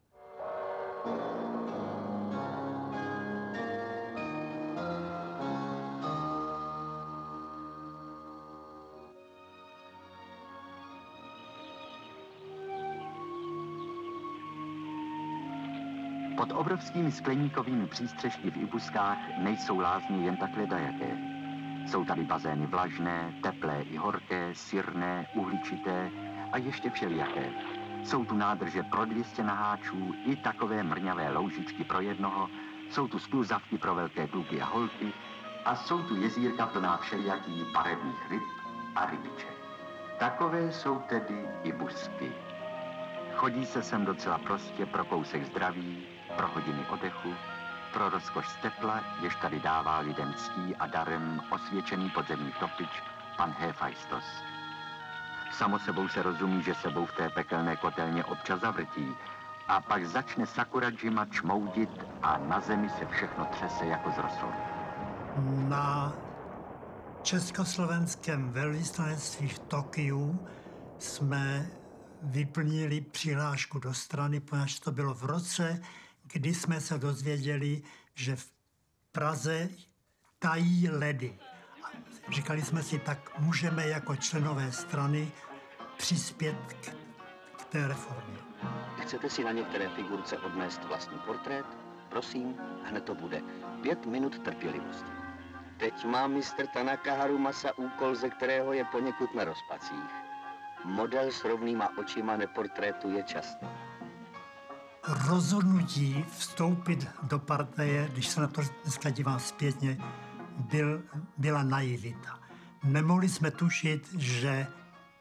Pod obrovskými skleníkovými přístřešky v Ibuskách nejsou lázně jen tak ledajaké. Jsou tady bazény vlažné, teplé i horké, syrné, uhličité a ještě všelijaké. Jsou tu nádrže pro dvě stě naháčů i takové mrňavé loužičky pro jednoho, jsou tu skluzavky pro velké kluky a holky a jsou tu jezírka plná všelijakých barevných ryb a rybiček. Takové jsou tedy Ibusky. Chodí se sem docela prostě pro kousek zdraví, pro hodiny oddechu, pro rozkoš z tepla, jež tady dává lidem ctí a darem osvědčený podzemní topič pan Hephaistos. Samo sebou se rozumí, že sebou v té pekelné kotelně občas zavrtí a pak začne Sakurajima čmoudit a na zemi se všechno třese jako z rosolu. Na československém velvyslanectví v Tokiu jsme vyplnili přihlášku do strany, poněvadž to bylo v roce, kdy jsme se dozvěděli, že v Praze tají ledy. Říkali jsme si, tak můžeme jako členové strany přispět k, k té reformě. Chcete si na některé figurce odnést vlastní portrét? Prosím, hned to bude. Pět minut trpělivosti. Teď má mistr Tanaka Harumasa úkol, ze kterého je poněkud na rozpacích. Model s rovnýma očima neportrétuje často. rozhodnutí vstoupit do partaje, když se na to dneska dívám zpětně, byl, byla naivita. Nemohli jsme tušit, že e,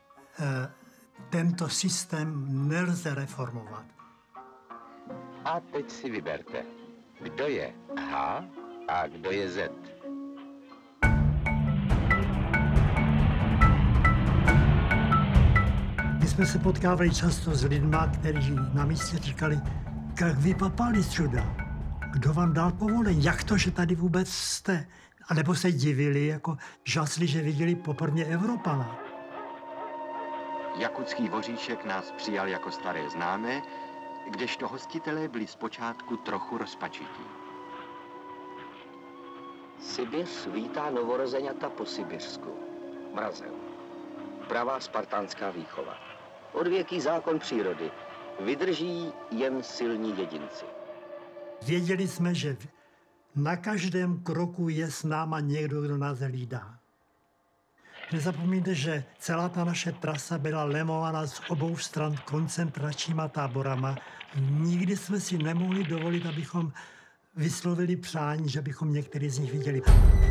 tento systém nelze reformovat. A teď si vyberte, kdo je H a kdo je Z. My jsme se potkávali často s lidma, kteří na místě říkali, jak vy papali sюда, kdo vám dal povolení, jak to, že tady vůbec jste. A nebo se divili, jako žasli, že viděli poprvé Evropana. Jakutský voříšek nás přijal jako staré známé, kdežto hostitelé byli zpočátku trochu rozpačití. Sibiř vítá novorozeňata po Sibiřsku. Mrazel. Pravá spartánská výchova. Odvěký zákon přírody. Vydrží jen silní jedinci. Věděli jsme, že na každém kroku je s náma někdo, kdo nás hlídá. Nezapomeňte, že celá ta naše trasa byla lemována z obou stran koncentračníma táborama. Nikdy jsme si nemohli dovolit, abychom vyslovili přání, že bychom některý z nich viděli.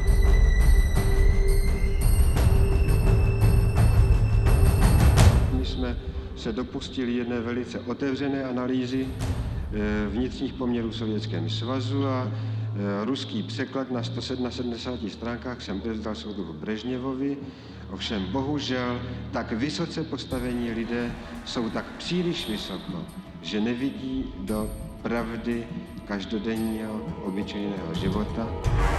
My jsme se dopustili jedné velice otevřené analýzy vnitřních poměrů v Sovětském svazu a ruský překlad na sto sedmdesáti stránkách jsem odevzdal soudruhu Brežněvovi. Ovšem bohužel tak vysoce postavení lidé jsou tak příliš vysoko, že nevidí do pravdy každodenního obyčejného života.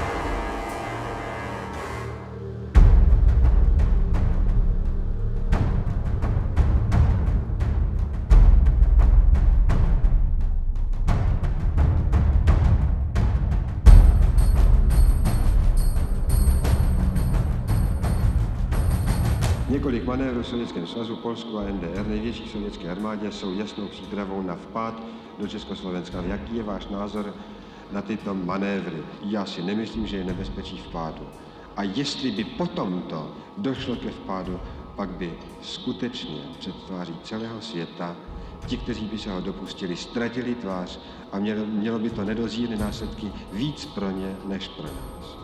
Několik manévrů v Sovětském svazu, Polsku a N D R, největší sovětské armádě, jsou jasnou přípravou na vpád do Československa. Jaký je váš názor na tyto manévry? Já si nemyslím, že je nebezpečí vpádu. A jestli by potom to došlo ke vpádu, pak by skutečně před tváří celého světa ti, kteří by se ho dopustili, ztratili tvář a mělo, mělo by to nedozírné následky víc pro ně, než pro nás.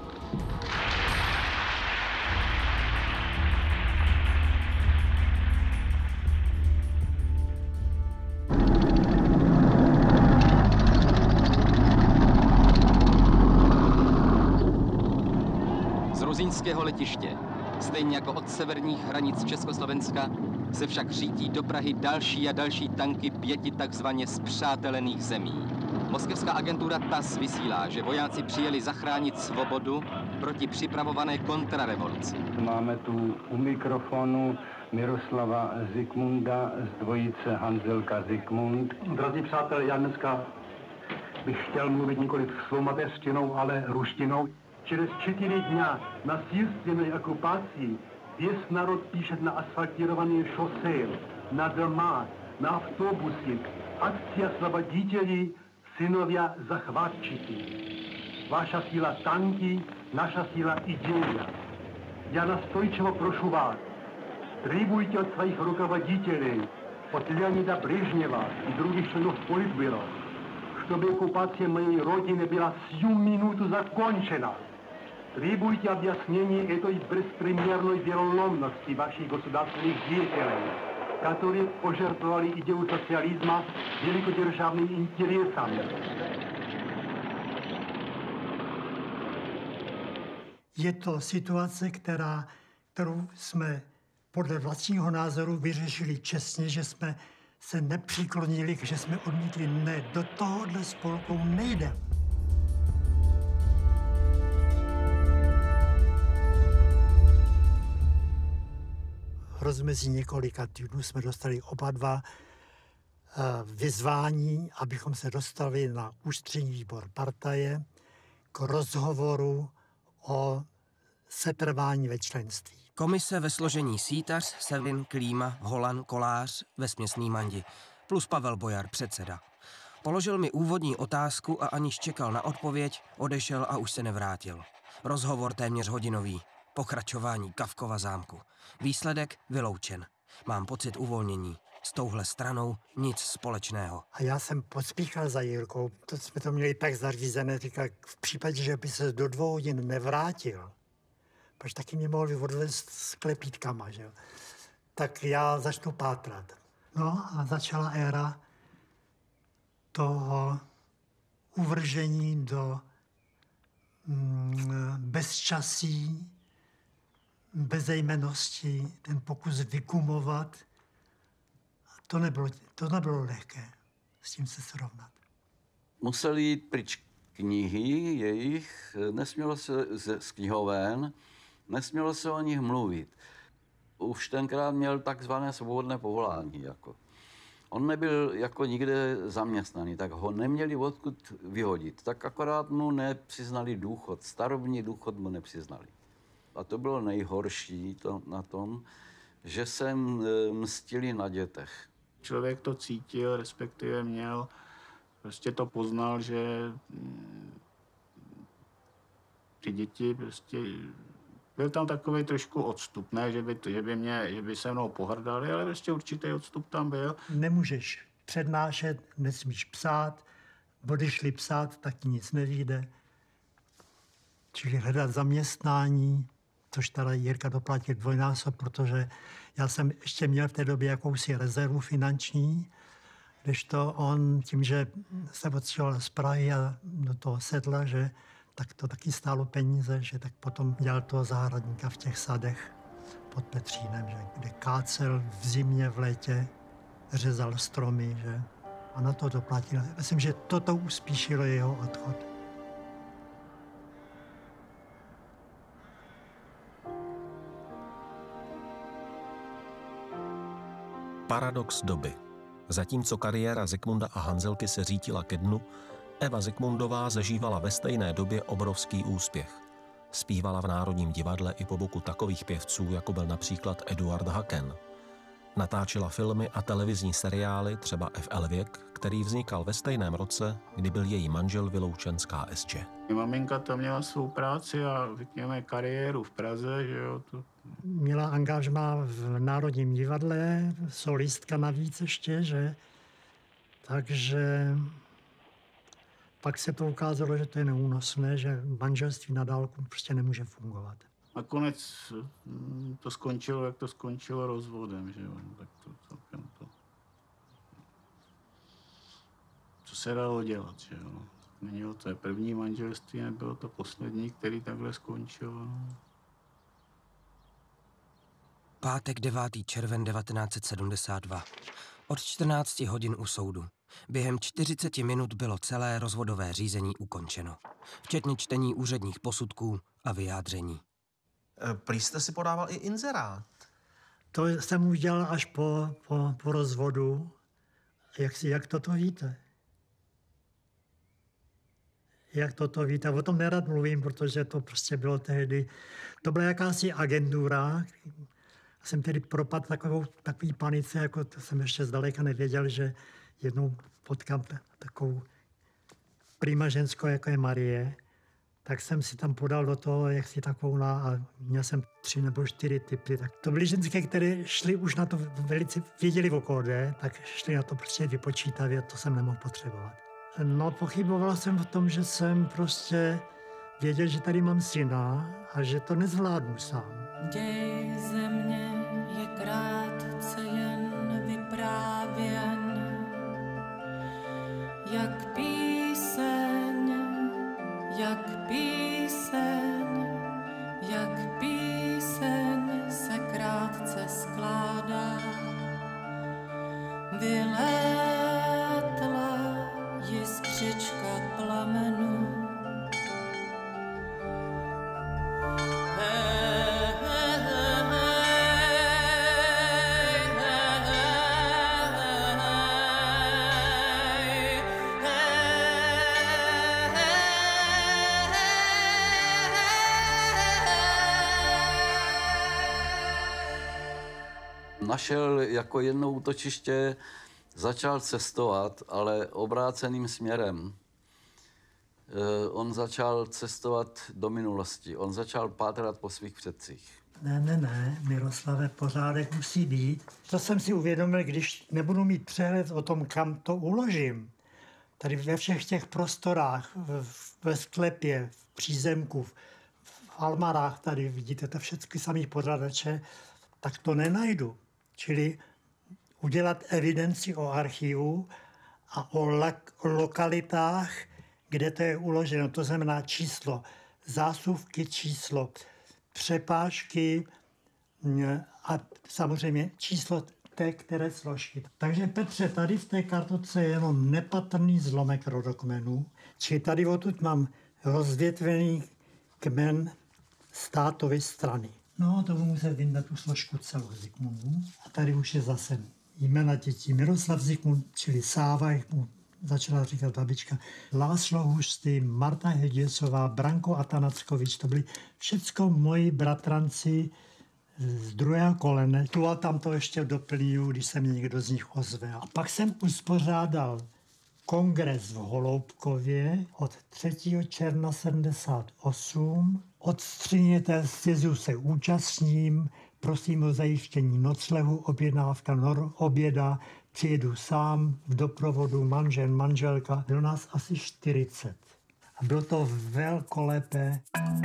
Zlínského letiště. Stejně jako od severních hranic Československa se však řítí do Prahy další a další tanky pěti takzvaně spřátelených zemí. Moskevská agentura T A S vysílá, že vojáci přijeli zachránit svobodu proti připravované kontrarevoluci. Máme tu u mikrofonu Miroslava Zikmunda z dvojice Hanzelka Zikmund. Drazí přátelé, já dneska bych chtěl mluvit nikoliv svou mateřštinou, ale ruštinou. Через четыре дня насильственной оккупации весь народ пишет на асфальтированные шоссе, на дома, на автобусы. Акция освободителей, сыновья захватчики. Ваша сила танки, наша сила идея. Я настойчиво прошу вас, требуйте от своих руководителей, от Леонида Брежнева и других членов Политбюро, чтобы оккупация моей родины была сию минуту закончена. Требуйте объяснений этой беспримерной вероломности ваших государственных деятелей, которые пожертвовали идею социализма великодержавными интересами. Je to situace, která, kterou jsme podle vlastního názoru vyřešili čestně, že jsme se nepřiklonili, že jsme odmítli, ne, do tohohle spolku nejde. V rozmezí několika týdnů jsme dostali oba dva vyzvání, abychom se dostali na ústřední výbor partaje k rozhovoru o setrvání ve členství. Komise ve složení Sítař, Sevin, Klíma, Holan, Kolář, vesměs Mandi, plus Pavel Bojar, předseda. Položil mi úvodní otázku a aniž čekal na odpověď, odešel a už se nevrátil. Rozhovor téměř hodinový. Pokračování Kafkova zámku. Výsledek vyloučen. Mám pocit uvolnění. S touhle stranou nic společného. A já jsem pospíchal za Jirkou, to jsme to měli tak zařízené, říkal, v případě, že by se do dvou hodin nevrátil, protože taky mě mohli odvést s klepítkama, že jo, tak já začnu pátrat. No a začala éra toho uvržení do mm, bezčasí, bezejmennosti, ten pokus vykumovat. To nebylo, to nebylo lehké s tím se srovnat. Museli jít pryč knihy jejich, nesmělo se z, z knihoven, nesmělo se o nich mluvit. Už tenkrát měl takzvané svobodné povolání. Jako. On nebyl jako nikde zaměstnaný, tak ho neměli odkud vyhodit. Tak akorát mu nepřiznali důchod, starobní důchod mu nepřiznali. A to bylo nejhorší to, na tom, že se mstili na dětech. Člověk to cítil, respektive měl, prostě to poznal, že ty děti prostě, byl tam takový trošku odstup, ne, že by, že by, mě, že by se mnou pohrdali, ale prostě určitý odstup tam byl. Nemůžeš přednášet, nesmíš psát, budeš-li psát, tak ti nic nevyjde. Čili hledat zaměstnání, což teda Jirka doplatil dvojnásob, protože já jsem ještě měl v té době jakousi rezervu finanční, kdežto on tím, že se odstěhoval z Prahy a do toho sedla, že tak to taky stálo peníze, že tak potom dělal toho zahradníka v těch sadech pod Petřínem, že, kde kácel v zimě, v létě, řezal stromy, že, a na to doplatil. Myslím, že toto uspíšilo jeho odchod. Paradox doby. Zatímco kariéra Zikmunda a Hanzelky se řítila ke dnu, Eva Zikmundová zažívala ve stejné době obrovský úspěch. Zpívala v Národním divadle i po boku takových pěvců, jako byl například Eduard Haken. Natáčela filmy a televizní seriály, třeba F L Věk, který vznikal ve stejném roce, kdy byl její manžel vyloučen z K S Č. Maminka tam měla svou práci a řekněme kariéru v Praze, že jo. To... Měla angažmá v Národním divadle, solistka navíc ještě, že? Takže pak se to ukázalo, že to je neúnosné, že manželství na dálku prostě nemůže fungovat. Nakonec to skončilo, jak to skončilo rozvodem, že jo. Tak to celkem to... Co se dalo dělat, že jo. Nemělo to první manželství, nebylo to poslední, který takhle skončil. Pátek devátý červen devatenáct set sedmdesát dva. Od čtrnácti hodin u soudu. Během čtyřiceti minut bylo celé rozvodové řízení ukončeno. Včetně čtení úředních posudků a vyjádření. Prý jste si podával i inzerát. To jsem udělal až po, po, po rozvodu. Jak, si, jak toto víte? Jak toto víte? O tom nerad mluvím, protože to prostě bylo tehdy... To byla jakási agentura. Jsem tedy propadl takovou, takový panice, jako to jsem ještě zdaleka nevěděl, že jednou potkám takovou prima ženskou, jako je Marie. Tak jsem si tam podal do toho, jak si takovou na, a měl jsem tři nebo čtyři typy. Tak to byly ženské, které šly už na to velice, věděli o kóde, tak šli na to prostě vypočítavě, to jsem nemohl potřebovat. No, pochyboval jsem v tom, že jsem prostě věděl, že tady mám syna a že to nezvládnu sám. Děj země je krátce jen vyprávěn, jak píseň, jak píseň, jak píseň se krátce skládá. Vylétla jiskřička plamenu. Našel jako jedno útočiště, začal cestovat, ale obráceným směrem. On začal cestovat do minulosti, on začal pátrat po svých předcích. Ne, ne, ne, Miroslave, pořádek musí být. To jsem si uvědomil, když nebudu mít přehled o tom, kam to uložím. Tady ve všech těch prostorách, ve sklepě, v přízemku, v almarách, tady vidíte to všechny samý pořadače, tak to nenajdu. Čili udělat evidenci o archivu a o, lak, o lokalitách, kde to je uloženo. To znamená číslo zásuvky, číslo přepážky a samozřejmě číslo té které složky. Takže Petře, tady v té kartoce je jenom nepatrný zlomek rodokmenů, či tady odtud mám rozvětvený kmen státovy strany. No, to musím vyndat tu složku celou Zikmundů. A tady už je zase jména dětí. Miroslav Zikmund, čili Sáva, jak mu začala říkat babička, László Hustý, Marta Heděsová, Branko Atanackovič, to byli všecko moji bratranci z druhého kolene. Tu a tam to ještě doplňuji, když se mi někdo z nich ozve. A pak jsem uspořádal kongres v Holoubkově od třetího června sedmdesát osm. Od stříněte sjezu se účastním, prosím o zajištění noclehu, objednávka nor, oběda, přijedu sám, v doprovodu manžel, manželka. Bylo nás asi čtyřicet. A bylo to velkolepé.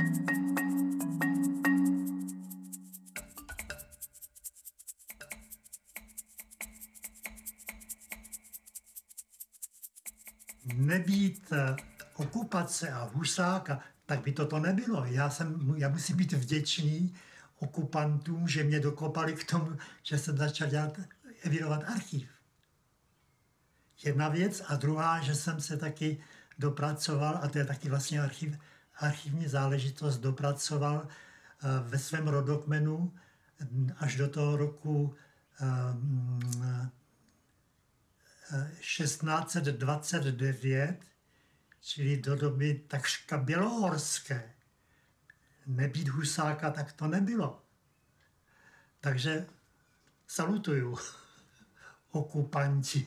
Nebýt okupace a Husáka, tak by toto nebylo. Já, jsem, já musím být vděčný okupantům, že mě dokopali k tomu, že jsem začal dělat, evidovat archiv. Jedna věc a druhá, že jsem se taky dopracoval, a to je taky vlastně archiv, archivní záležitost, dopracoval uh, ve svém rodokmenu až do toho roku uh, šestnáct set dvacet devět, čili do doby takřka bělohorské. Nebýt Husáka, tak to nebylo. Takže salutuju okupanti.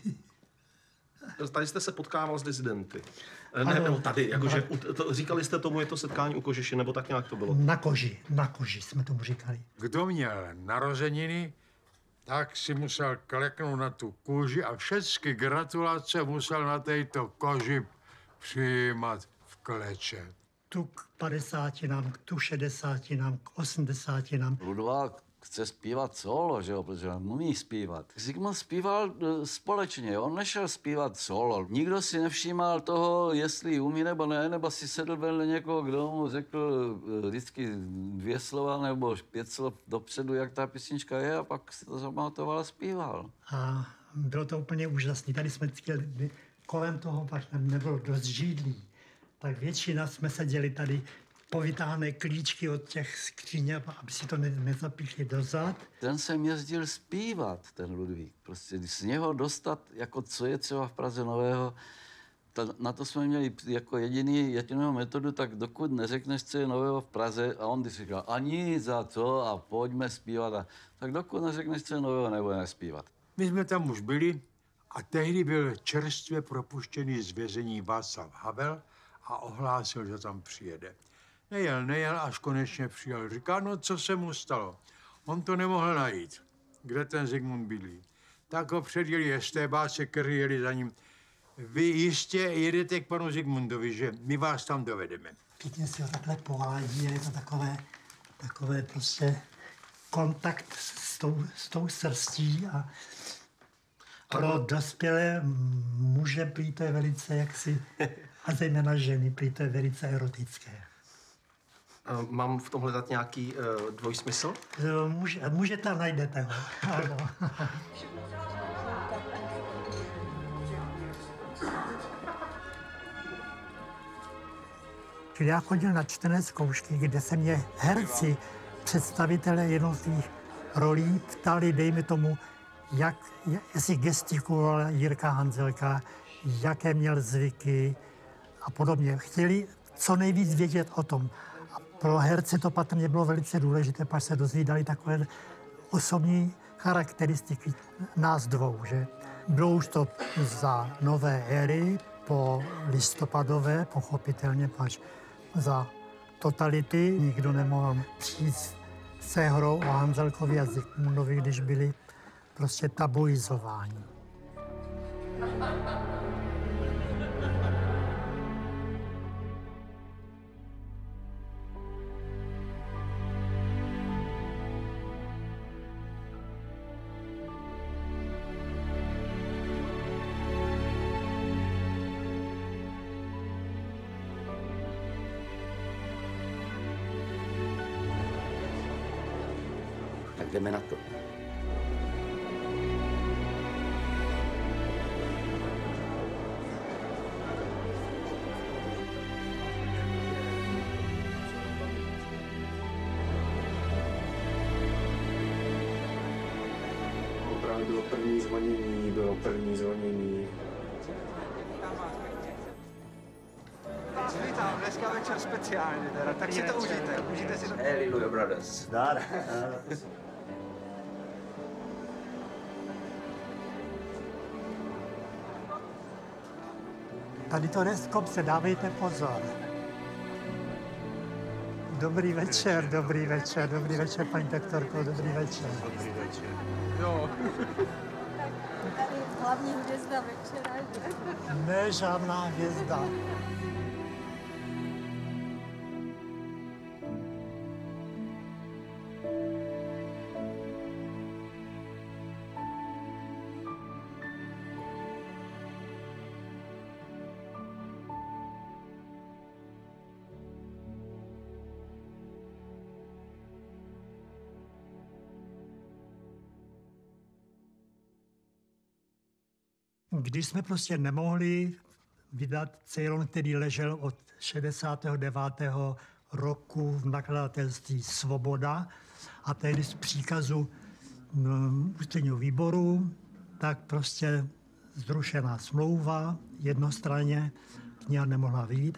Tady jste se potkával s dizidenty. Ne, ano, tady, jakože to, říkali jste tomu, je to setkání u kožeši, nebo tak nějak to bylo? Na koži, na koži jsme tomu říkali. Kdo měl narozeniny, tak si musel kleknout na tu kůži a všechny gratulace musel na této koži přijímat v kleče. Tu k padesátinám, tu šedesátinám, k osmdesátinám. Ludovák chce zpívat solo, že jo, protože on umí zpívat. Zikmund zpíval společně, on nešel zpívat solo. Nikdo si nevšímal toho, jestli umí nebo ne, nebo si sedl vedle někoho, kdo mu řekl vždycky dvě slova nebo pět slov dopředu, jak ta písnička je, a pak si to zapamatoval a zpíval. A bylo to úplně úžasné. Tady jsme chtěli, kolem toho pak nebylo dost židlí, tak většina jsme seděli tady, povytáhne klíčky od těch skříň, aby si to ne, nezapíchli dozad. Ten jsem jezdil zpívat, ten Ludvík. Prostě z něho dostat, jako co je třeba v Praze nového, ta, na to jsme měli jako jediný, jedinou metodu, tak dokud neřekneš, co je nového v Praze, a on když říkal, ani za co, a pojďme zpívat, a, tak dokud neřekneš, co je nového, nebudeme zpívat. My jsme tam už byli a tehdy byl čerstvě propuštěný z vězení Václav Havel a ohlásil, že tam přijede. Nejel, nejel, až konečně přijel. Říká, no co se mu stalo? On to nemohl najít, kde ten Zikmund bydlí. Tak ho předjeli estébáci, kteří jeli za ním. Vy jistě jedete k panu Zikmundovi, že my vás tam dovedeme. Pěkně si ho takhle pohádí, je to takové, takové prostě kontakt s tou, s tou srstí a pro dospělé muže prý to je velice jaksi, a zejména ženy, prý to je velice erotické. Mám v tom hledat nějaký uh, dvojsmysl? Může, můžete, najdete ho. Čili já chodil na čtené zkoušky, kde se mě herci, představitelé jednotlivých rolí ptali, dejme tomu, jak, jestli gestikuloval Jirka Hanzelka, jaké měl zvyky a podobně. Chtěli co nejvíc vědět o tom. Pro herce to patrně bylo velice důležité, pak se dozvídali takové osobní charakteristiky nás dvou, že bylo už to za nové éry, po listopadové, pochopitelně, pač za totality nikdo nemohl přijít se hrou o Hanzelkovi a Zikmundovi, když byli prostě tabuizováni. Tak jdeme na to. Právě bylo první zvonění, bylo první zvonění. Vás vítám, dneska večer speciálně teda, tak si to užijte, užijte si to. Hey, Lilo Brothers. Dár. Tady to je z kopce, dávejte pozor. Dobrý večer, dobrý večer, dobrý večer, paní doktorko, dobrý večer. Dobrý večer. Jo. Tady hlavní hvězda večera, že? Ne, žádná hvězda. Když jsme prostě nemohli vydat Ceylon, který ležel od šedesátého devátého roku v nakladatelství Svoboda a tehdy z příkazu ústředního výboru, tak prostě zrušená smlouva jednostranně, kniha nemohla vyjít.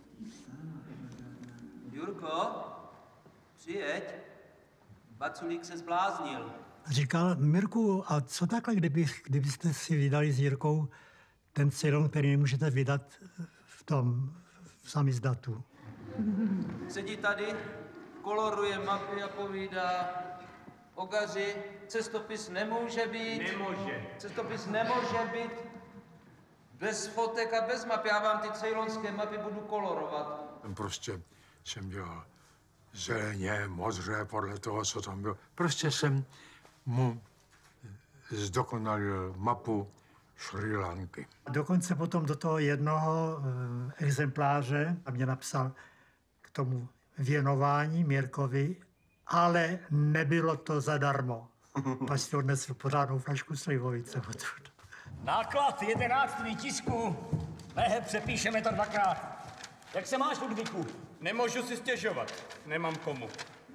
Jurko, přijeď, Baculík se zbláznil. Říkal, Mirku, a co takhle, kdyby, kdybyste si vydali s Jirkou ten Ceylon, který nemůžete vydat v tom v samizdatu? Sedí tady, koloruje mapy a povídá o Gaři. Cestopis nemůže být. Nemůže. Cestopis nemůže být bez fotek a bez map. Já vám ty ceylonské mapy budu kolorovat. Prostě jsem dělal zeleně, modře, podle toho, co tam bylo. Prostě jsem mu zdokonalil mapu Srí Lanky. Dokonce potom do toho jednoho e, exempláře a mě napsal k tomu věnování Mirkovi, ale nebylo to zadarmo. Pak si odnesl pořádnou flašku slivovice odtud. Náklad jedenáctý tisku. Lehe, přepíšeme to dvakrát. Jak se máš, Ludvíku? Nemůžu si stěžovat, nemám komu.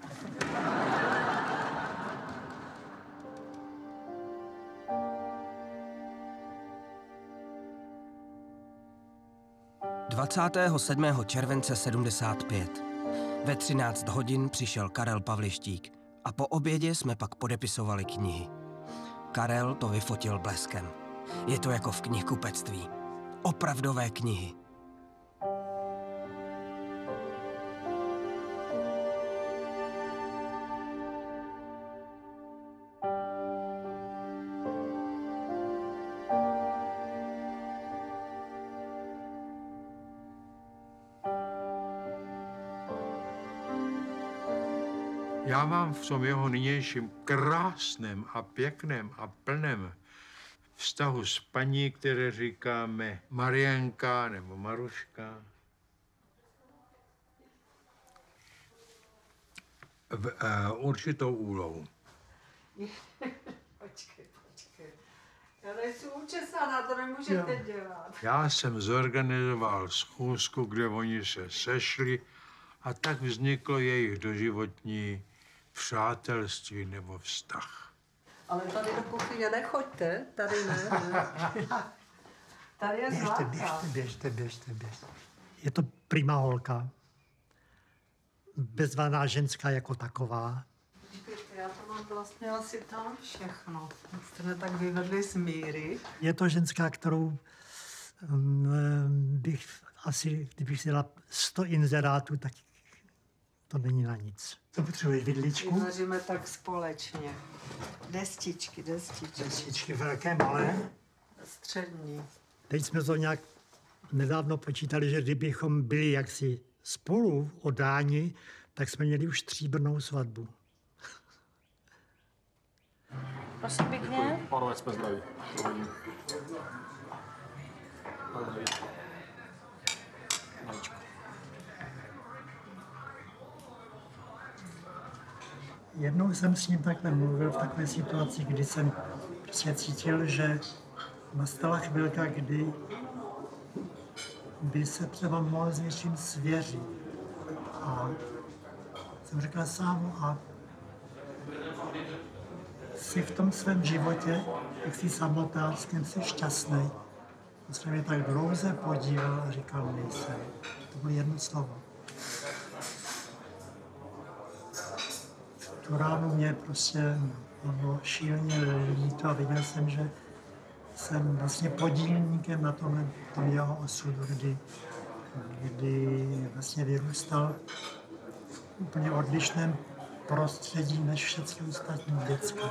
dvacátého sedmého července sedmdesát pět. Ve třináct hodin přišel Karel Pavlištík a po obědě jsme pak podepisovali knihy. Karel to vyfotil bleskem. Je to jako v knihkupectví. Opravdové knihy. Já mám v tom jeho nynějším krásném a pěkném a plném vztahu s paní, které říkáme Marienka nebo Maruška, v, uh, určitou úlohu. Počkej, počkej. Já nejsem učesaná, to nemůžete jo. dělat. Já jsem zorganizoval schůzku, kde oni se sešli a tak vzniklo jejich doživotní přátelství nebo vztah. Ale tady do kuchyně nechoďte, tady ne. ne. Tady je běžte, zlata. běžte, běžte, běžte, běžte. Je to prima holka. Bezvaná ženská jako taková. Počkejte, já to mám vlastně asi tam všechno. Jste mě tak vyvedli z míry. Je to ženská, kterou bych asi, kdybych si dala sto inzerátů, tak to není na nic. Co potřebuješ, vidličku? Vyvaříme tak společně. Destičky, destičky. Destičky velké, malé? Střední. Teď jsme to nějak nedávno počítali, že kdybychom byli jaksi spolu oddáni, tak jsme měli už stříbrnou svatbu. Prosím pěkně. Pánové, jsme zdraví. Jednou jsem s ním takhle mluvil v takové situaci, kdy jsem prostě cítil, že nastala chvilka, kdy by se třeba mohl s něčím svěřit. A jsem říkal sám, a jsi v tom svém životě, jak jsi samotářským, jsi šťastný. On se mě tak dlouze podíval a říkal, nejsem. To bylo jedno slovo. Tu ránu mě prostě bylo šíleně líto a viděl jsem, že jsem vlastně podílníkem na tom, tom jeho osudu, kdy, kdy vlastně vyrůstal v úplně odlišném prostředí než všechny ostatní děcka.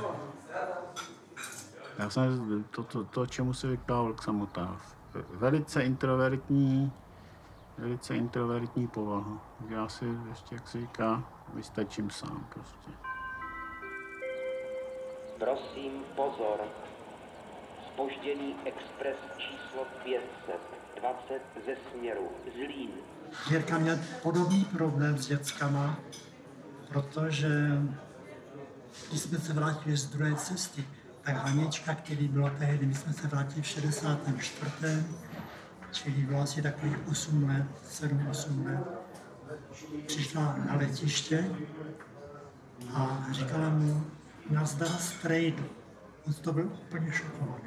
Já jsem to, to, to čemu se říká vlk samotář. Velice introvertní, velice introvertní povaha. Já si ještě, jak se říká, vystačím sám prostě. Prosím pozor. Zpožděný expres číslo pět set dvacet ze směru Zlín. Jirka měl podobný problém s dětskama, protože když jsme se vrátili z druhé cesty, tak Hanička, který byla tehdy, my jsme se vrátili v šedesátém čtvrtém čili bylo asi takových osm let, sedm osm let, přišla na letiště a říkala mu, nazdar strejdu. On to byl úplně šokovaný.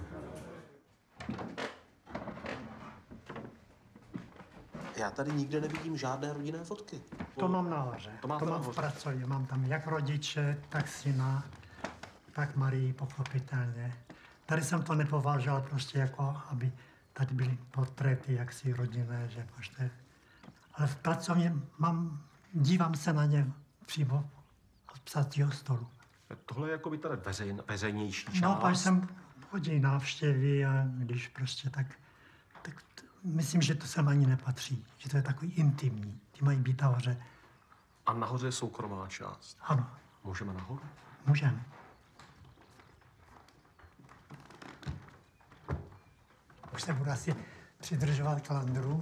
Já tady nikde nevidím žádné rodinné fotky. To mám nahoře. To, má to mám nahoře. v pracovně. Mám tam jak rodiče, tak syna, tak Marii, pochopitelně. Tady jsem to nepovažoval prostě jako, aby tady byly portréty jaksi rodinné, že prostě. Ale v pracovně mám, dívám se na ně přímo od psacího stolu. Tohle je jako by tady veřejn, veřejnější část. No, pak jsem chodí návštěvy a když prostě tak, tak t- myslím, že to sem ani nepatří, že to je takový intimní. Ty mají být nahoře. A nahoře je soukromá část. Ano. Můžeme nahoru? Můžeme. Už se budu asi přidržovat klandru.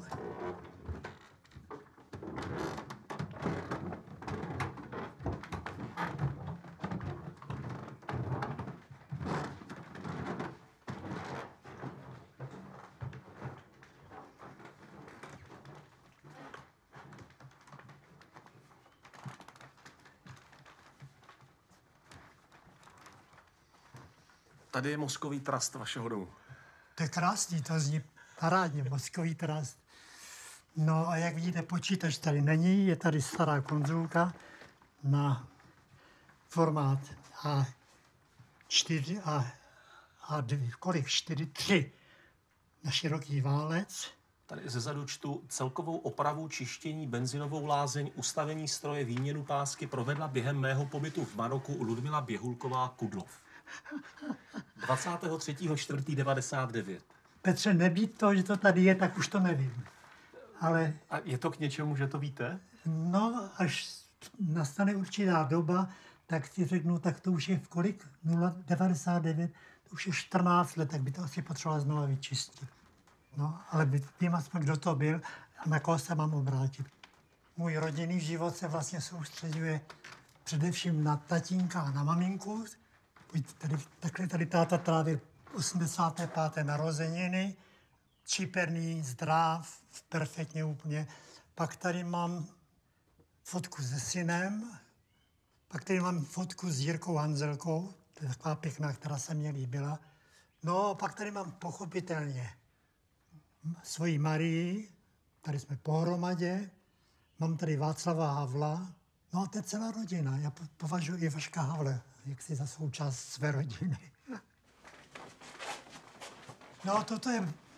Tady je mozkový trast vašeho domu. To je krásný, to zní parádně, mozkový trast. No a jak vidíte, počítač tady není, je tady stará konzulka na formát A čtyři a A2, kolik? čtyři, tři na široký válec. Tady zezadu čtu celkovou opravu, čištění, benzinovou lázeň, ustavení stroje, výměnu pásky provedla během mého pobytu v Maroku Ludmila Běhulková Kudlov. dvacátého třetího čtvrtého devadesát devět. Petře, nebýt to, že to tady je, tak už to nevím. Ale... A je to k něčemu, že to víte? No, až nastane určitá doba, tak ti řeknu, tak to už je v kolik? nula devadesát devět, to už je čtrnáct let, tak by to asi potřebovala znova vyčistit. No, ale vím aspoň, kdo to byl a na koho se mám obrátit. Můj rodinný život se vlastně soustředuje především na tatínka a na maminku. Tady, takhle tady táta trávil osmdesáté páté narozeniny, čiperný, zdrav, perfektně úplně. Pak tady mám fotku se synem, pak tady mám fotku s Jirkou Hanzelkou, to je taková pěkná, která se mně líbila. No, pak tady mám pochopitelně svoji Marii, tady jsme pohromadě, mám tady Václava Havla, no a to je celá rodina. Já považuji i Vaška Havle, jak si za součást své rodiny. No, toto je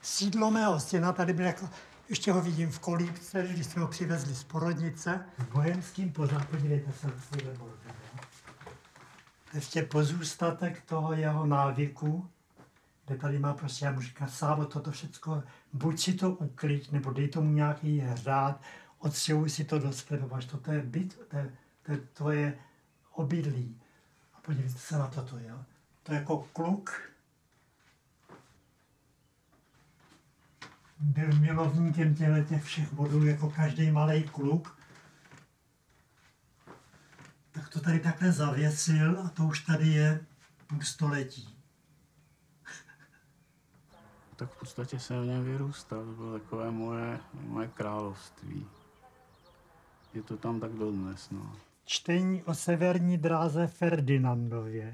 sídlo mého syna tady byl jako, ještě ho vidím v kolípce, když jsme ho přivezli z porodnice. V bohemským pořád, podívejte se na svůj border. Ještě pozůstatek toho jeho návyku, kde tady má prostě, já mu říkám, Sávo, toto všecko, buď si to uklid, nebo dej tomu nějaký řád, odstěhuj si to do sklepu, až toto je byt, to je, to je tvoje obydlí. A podívejte se na toto, jo. To je jako kluk, byl milovníkem těch všech bodů, jako každý malý kluk. Tak to tady takhle zavěsil a to už tady je půl století. Tak v podstatě jsem v něm vyrůstal, to bylo takové moje, moje království. Je to tam tak dodnes, no. Čtení o severní dráze Ferdinandově.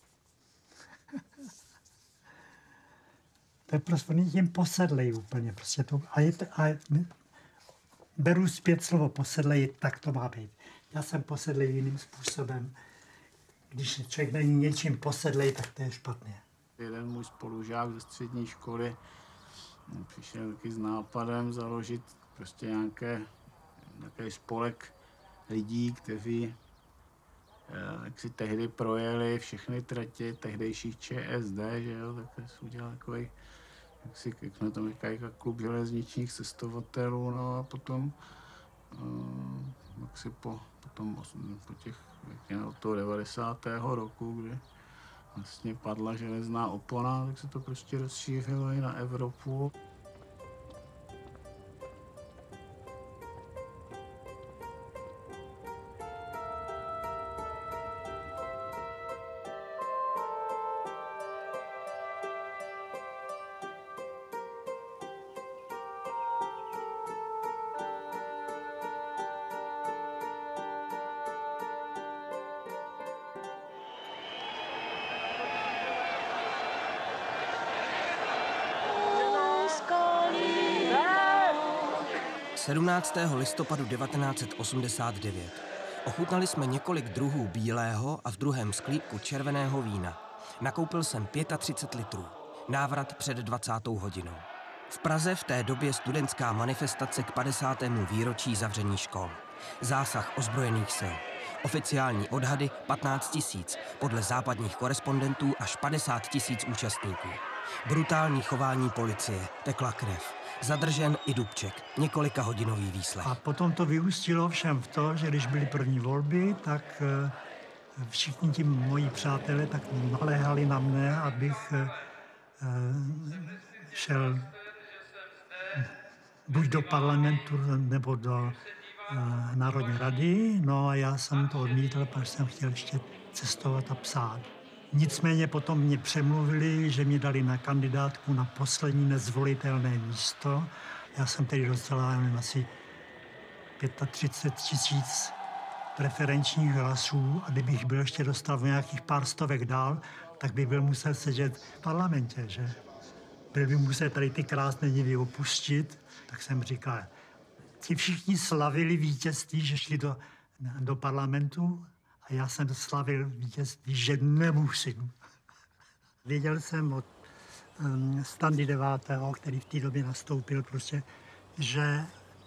To je prostě tím posedlej úplně. Prostě to, a, je to, a beru zpět slovo posedlej, tak to má být. Já jsem posedlej jiným způsobem. Když člověk není něčím posedlej, tak to je špatně. Jeden můj spolužák ze střední školy přišel taky s nápadem založit prostě nějaké, nějaký spolek lidí, kteří jak si tehdy projeli všechny tratě tehdejších ČSD, že jo, tak si udělal takový, jak, si, jak jsme to říkali, klub železničních cestovatelů, no a potom, uh, jak si po, potom, po těch, jak od toho devadesátého roku, kdy vlastně padla železná opona, tak se to prostě rozšířilo i na Evropu. sedmnáctého listopadu devatenáct set osmdesát devět. Ochutnali jsme několik druhů bílého a v druhém sklípku červeného vína. Nakoupil jsem třicet pět litrů. Návrat před dvacátou hodinou. V Praze v té době studentská manifestace k padesátému výročí zavření škol. Zásah ozbrojených sil. Oficiální odhady patnáct tisíc, podle západních korespondentů až padesát tisíc účastníků. Brutální chování policie, tekla krev. Zadržen i Dubček, několika hodinový výslech. A potom to vyústilo všem v to, že když byly první volby, tak všichni ti moji přátelé tak naléhali na mne, abych šel buď do parlamentu, nebo do Národní rady. No a já jsem to odmítl, protože jsem chtěl ještě cestovat a psát. Nicméně potom mě přemluvili, že mě dali na kandidátku na poslední nezvolitelné místo. Já jsem tedy dostala jen asi třicet pět tisíc preferenčních hlasů a kdybych byl ještě dostal v nějakých pár stovek dál, tak bych byl musel sedět v parlamentě, že? Byl bych musel tady ty krásné divy opustit, tak jsem říkal, ti všichni slavili vítězství, že šli do, do parlamentu, a já jsem slavil vítězství, že nemusím. Věděl jsem od um, Standy devátého, který v té době nastoupil, prostě, že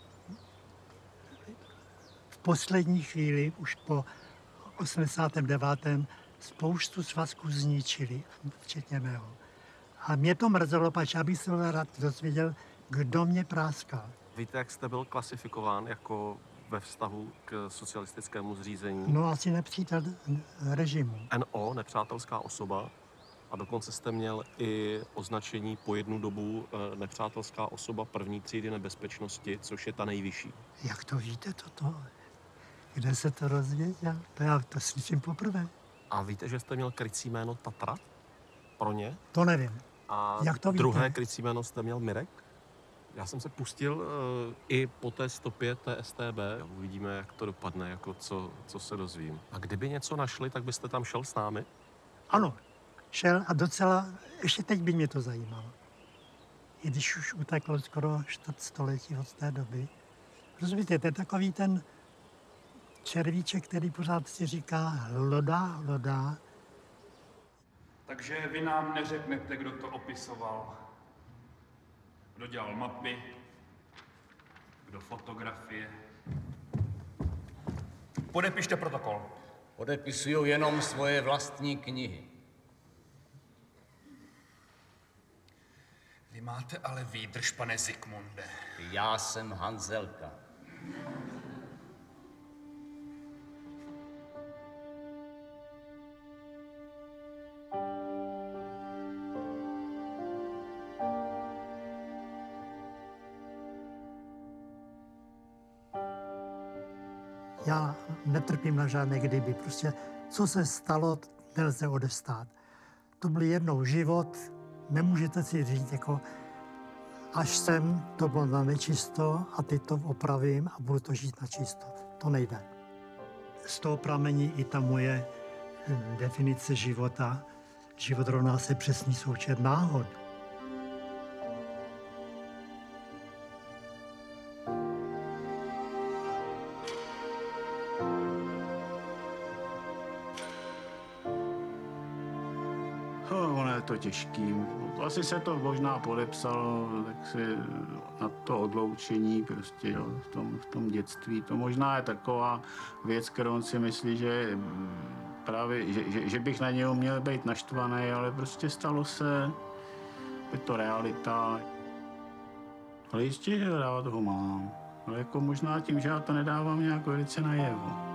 v poslední chvíli, už po osmdesátém devátém spoustu svazků zničili, včetně mého. A mě to mrzelo, protože abych se rád dozvěděl, kdo mě práskal. Víte, jak jste byl klasifikován jako ve vztahu k socialistickému zřízení? No asi nepřítel režimu. N O, nepřátelská osoba. A dokonce jste měl i označení po jednu dobu nepřátelská osoba první třídy nebezpečnosti, což je ta nejvyšší. Jak to víte toto? Kde se to rozvěděl? To já to slyším poprvé. A víte, že jste měl krycí jméno Tatra pro ně? To nevím. A jak to víte? Druhé krycí jméno jste měl Mirek? Já jsem se pustil uh, i po té stopě té S T B. Uvidíme, jak to dopadne, jako co, co se dozvím. A kdyby něco našli, tak byste tam šel s námi? Ano, šel a docela, ještě teď by mě to zajímalo. I když už uteklo skoro čtvrt století od té doby. Rozumíte, to je takový ten červíček, který pořád si říká hlodá, hlodá. Takže vy nám neřeknete, kdo to opisoval. Kdo dělal mapy, kdo fotografie. Podepište protokol. Podepisuju jenom svoje vlastní knihy. Vy máte ale výdrž, pane Zikmunde. Já jsem Hanzelka. Já netrpím na žádné kdyby. Prostě co se stalo, nelze odestát. To byl jednou život, nemůžete si říct, jako až sem to bylo na nečisto a teď to opravím a budu to žít na čisto. To nejde. Z toho pramení i ta moje definice života. Život rovná se přesný součet náhod. To těžký. Asi se to možná podepsalo tak si na to odloučení prostě, jo, v, tom, v tom dětství. To možná je taková věc, kterou si myslí, že právě, že, že, že bych na něj měl být naštvaný, ale prostě stalo se, je to realita. Ale jistě, že rád ho mám. Ale jako možná tím, že já to nedávám nějak velice najevo.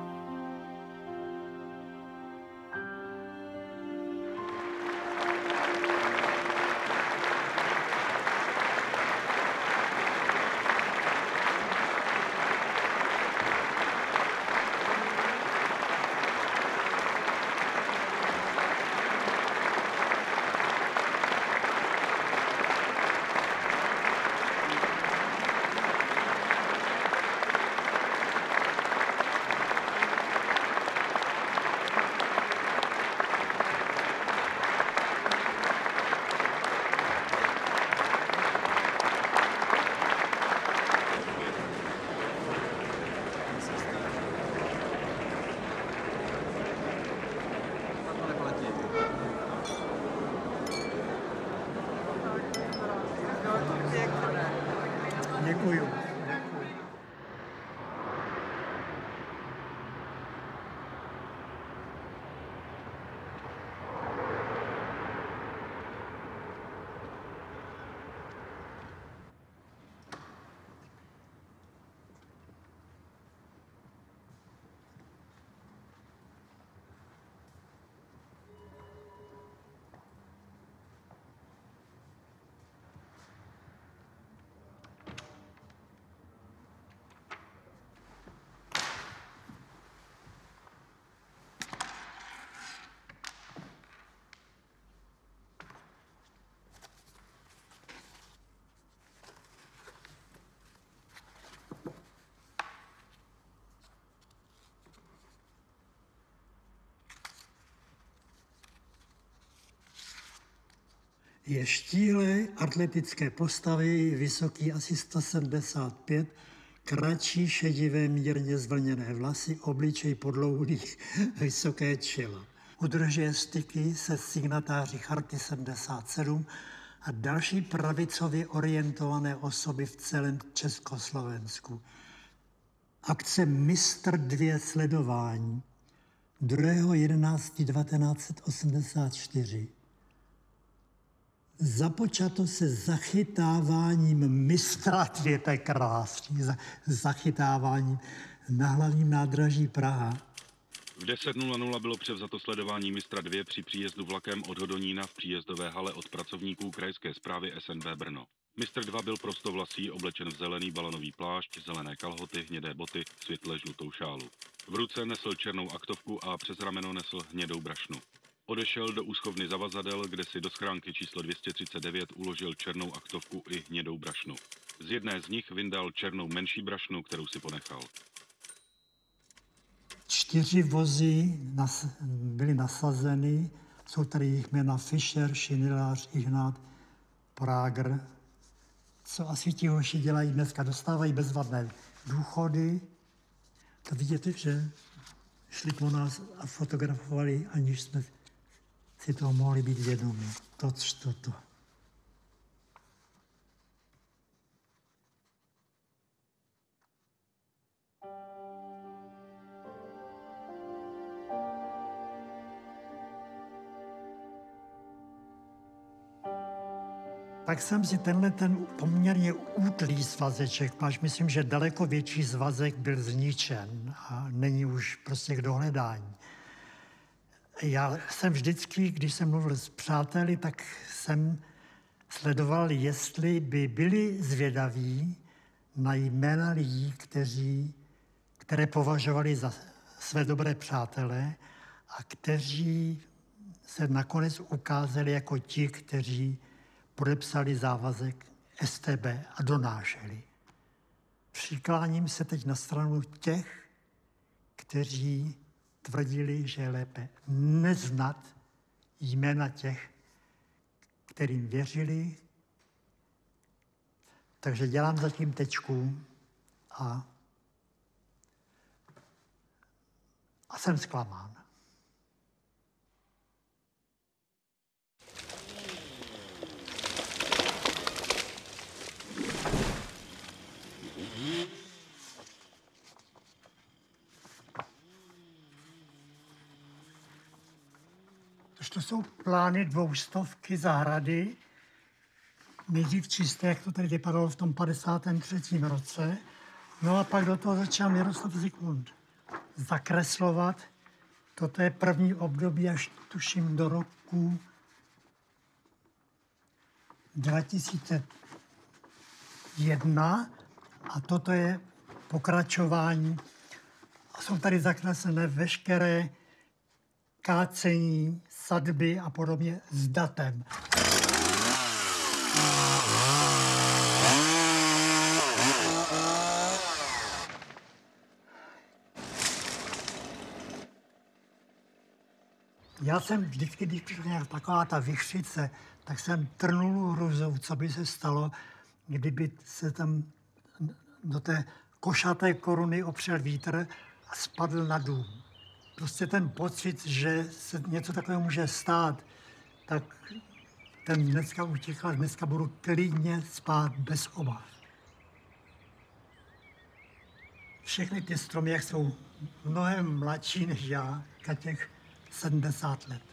Děkuju. Je štíhlé, atletické postavy, vysoký asi sto sedmdesát pět, kratší, šedivé, mírně zvlněné vlasy, obličej podlouhlý, vysoké čelo. Udržuje styky se signatáři Charty sedmdesát sedm a další pravicově orientované osoby v celém Československu. Akce Mistr dva sledování druhého jedenáctého devatenáct set osmdesát čtyři. Započato se zachytáváním mistra dvě, to je krásný, zachytáváním na hlavním nádraží Praha. V deset nula nula bylo převzato sledování mistra dva při příjezdu vlakem od Hodonína v příjezdové hale od pracovníků krajské správy S N B Brno. mistr dva byl prostovlasý, oblečen v zelený balonový plášť, zelené kalhoty, hnědé boty, světle žlutou šálu. V ruce nesl černou aktovku a přes rameno nesl hnědou brašnu. Odešel do úschovny zavazadel, kde si do schránky číslo dvě stě třicet devět uložil černou aktovku i hnědou brašnu. Z jedné z nich vyndal černou menší brašnu, kterou si ponechal. Čtyři vozy nas, byly nasazeny, jsou tady jejich jména Fischer, Šinilář, Ignát, Prager. Co asi ti hoši dělají dneska? Dostávají bezvadné důchody. To vidíte, že šli po nás a fotografovali, aniž jsme si toho mohli být vědomi. To, to, to. Pak jsem si tenhle ten poměrně útlý svazeček, máš myslím, že daleko větší svazek byl zničen a není už prostě k dohledání. Já jsem vždycky, když jsem mluvil s přáteli, tak jsem sledoval, jestli by byli zvědaví na jména lidí, kteří, které považovali za své dobré přátelé a kteří se nakonec ukázali jako ti, kteří podepsali závazek S T B a donášeli. Přikláním se teď na stranu těch, kteří tvrdili, že je lépe neznat jména těch, kterým věřili. Takže dělám zatím tečku a, a jsem zklamán. To jsou plány dvoustovky zahrady. Nejdřív čisté, jak to tady vypadalo v tom padesátém třetím roce. No a pak do toho začal Miroslav Zikmund zakreslovat. Toto je první období až tuším do roku dva tisíce jedna a toto je pokračování. A jsou tady zakreslené veškeré kácení, sadby a podobně s datem. Já jsem vždycky, když přišla nějak taková ta vichřice, tak jsem trnul hrůzou, co by se stalo, kdyby se tam do té košaté koruny opřel vítr a spadl na dům. Prostě ten pocit, že se něco takového může stát, tak ten dneska utěchal, dneska budu klidně spát bez obav. Všechny ty stromy, jak jsou mnohem mladší než já, na těch sedmdesát let.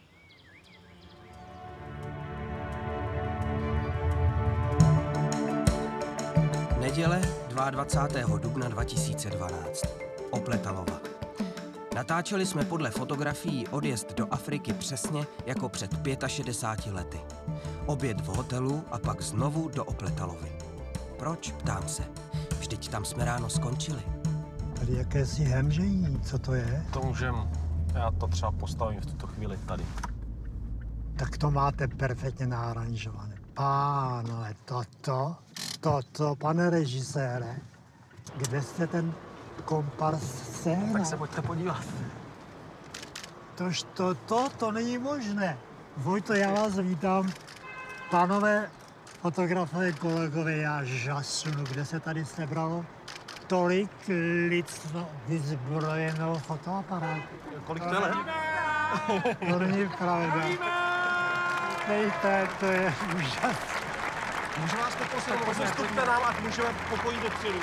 Neděle dvacátého druhého dubna dva tisíce dvanáct. Opletalova. Natáčeli jsme podle fotografií odjezd do Afriky přesně jako před šedesáti pěti lety. Oběd v hotelu a pak znovu do Opletalovy. Proč, ptám se. Vždyť tam jsme ráno skončili. Tady jakési hemžení, co to je? To můžem. Já to třeba postavím v tuto chvíli tady. Tak to máte perfektně naranžované. Pánové, toto, toto, pane režisére, kde jste ten kompars sehnal? Tak se pojďte podívat. Tož to, to, to není možné. Vojto, já vás vítám. Pánové fotografové, kolegové, já žasnu, kde se tady sebralo tolik lidstva vyzbrojeného fotoaparátu. Kolik to je? To není pravda. Dejte, to je úžasné. Můžu vás poprosit, rozestupte nám, ať můžeme pokojí dopředu.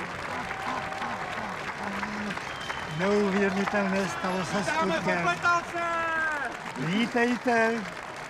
Neuvěřitelné, stalo se skutkem. Vítejte.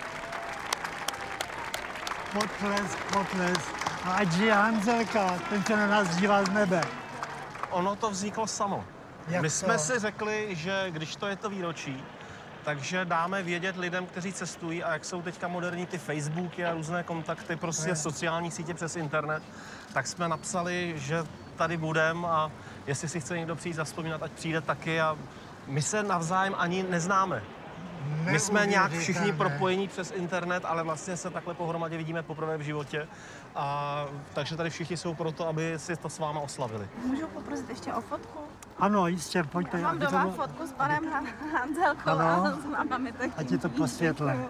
Potlesk, potlesk. A ať žije Hanzelka, ten se na nás dívá z nebe. Ono to vzniklo samo. Jak My to? jsme si řekli, že když to je to výročí, takže dáme vědět lidem, kteří cestují a jak jsou teďka moderní ty Facebooky a různé kontakty, prostě Ne. sociální sítě přes internet, tak jsme napsali, že tady budeme a jestli si chce někdo přijít zavzpomínat, ať přijde taky a my se navzájem ani neznáme. My jsme nějak všichni propojení přes internet, ale vlastně se takhle pohromadě vidíme poprvé v životě. A takže tady všichni jsou proto, aby si to s váma oslavili. Můžu poprosit ještě o fotku? Ano, jistě, pojďte. Mám aby to doma bylo- fotku s panem Han- Hanzelkou Ano. a s mámami taky. Ať je to po světle.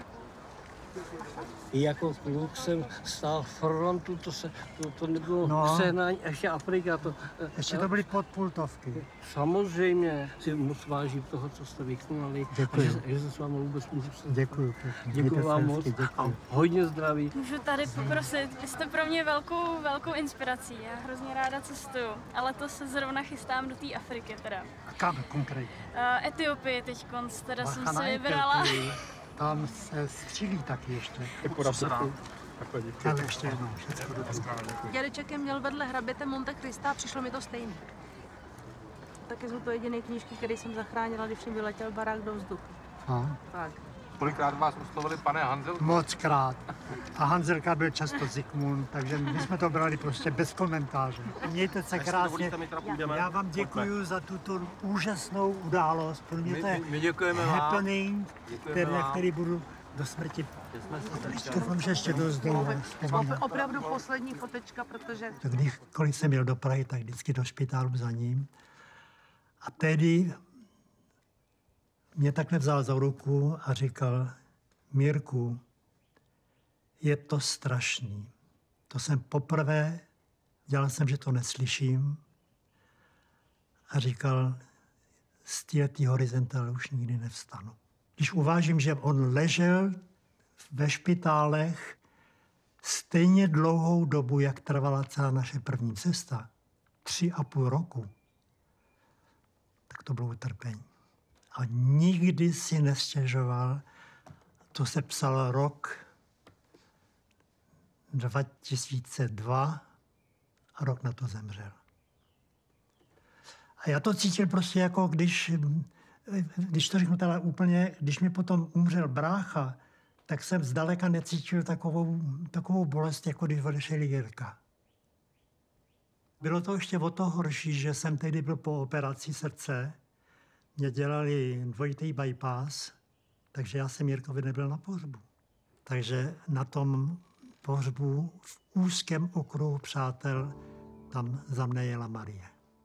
Jako kluk jsem stál frontu, to, se, to, to nebylo No. no. sehnání, ještě Afrika. To, Ještě to byly podpultovky. Samozřejmě si moc vážím toho, co jste vykonali. Děkuji. A že, že se s vámi vůbec můžu setkat. Děkuji. Děkuji vám moc a hodně zdraví. Můžu tady poprosit, vy jste pro mě velkou, velkou inspirací. Já hrozně ráda cestuju, ale to se zrovna chystám do té Afriky teda. A kam konkrétně? Uh, Etiopii teď teda jsem Bacha na se vybrala. Etiopii. Tam se střílí taky ještě. Podav se dá. Ale ještě jednou, všechno dobré. Dědeček je měl vedle hraběte Monte Crista a přišlo mi to stejný. Taky jsou to jediné knížky, které jsem zachránila, když mi vyletěl barák do vzduchu. A? Tak. Kolikrát vás oslovili pane Hanzelko? Moc krát. A Hanzelka byl často Zikmund, takže my jsme to brali prostě bez komentáře. Mějte se krásně. Já vám děkuji za tuto úžasnou událost. Pro mě to je My- my děkujeme vám. happening, Děkujeme který, na vám. který budu do smrti. Doufám, že ještě dost dlouho vzpomínám. Opravdu poslední fotečka, protože... Tak kdykoliv jsem jel do Prahy, tak vždycky do špitálu za ním. A tehdy mě takhle vzal za ruku a říkal, Mírku, je to strašný. To jsem poprvé, dělal jsem, že to neslyším. A říkal, z této horizontály už nikdy nevstanu. Když uvážím, že on ležel ve špitálech stejně dlouhou dobu, jak trvala celá naše první cesta, tři a půl roku, tak to bylo utrpení. A nikdy si nestěžoval, to se psal rok dva tisíce dva a rok na to zemřel. A já to cítil prostě jako, když, když to řeknu teda úplně, když mi potom umřel brácha, tak jsem zdaleka necítil takovou, takovou bolest, jako když odešel Jirka. Bylo to ještě o to horší, že jsem tehdy byl po operaci srdce, mě dělali dvojitý bypass, takže já jsem Jirkovi nebyl na pohřbu. Takže na tom pohřbu v úzkém okruhu přátel tam za mne jela Marie.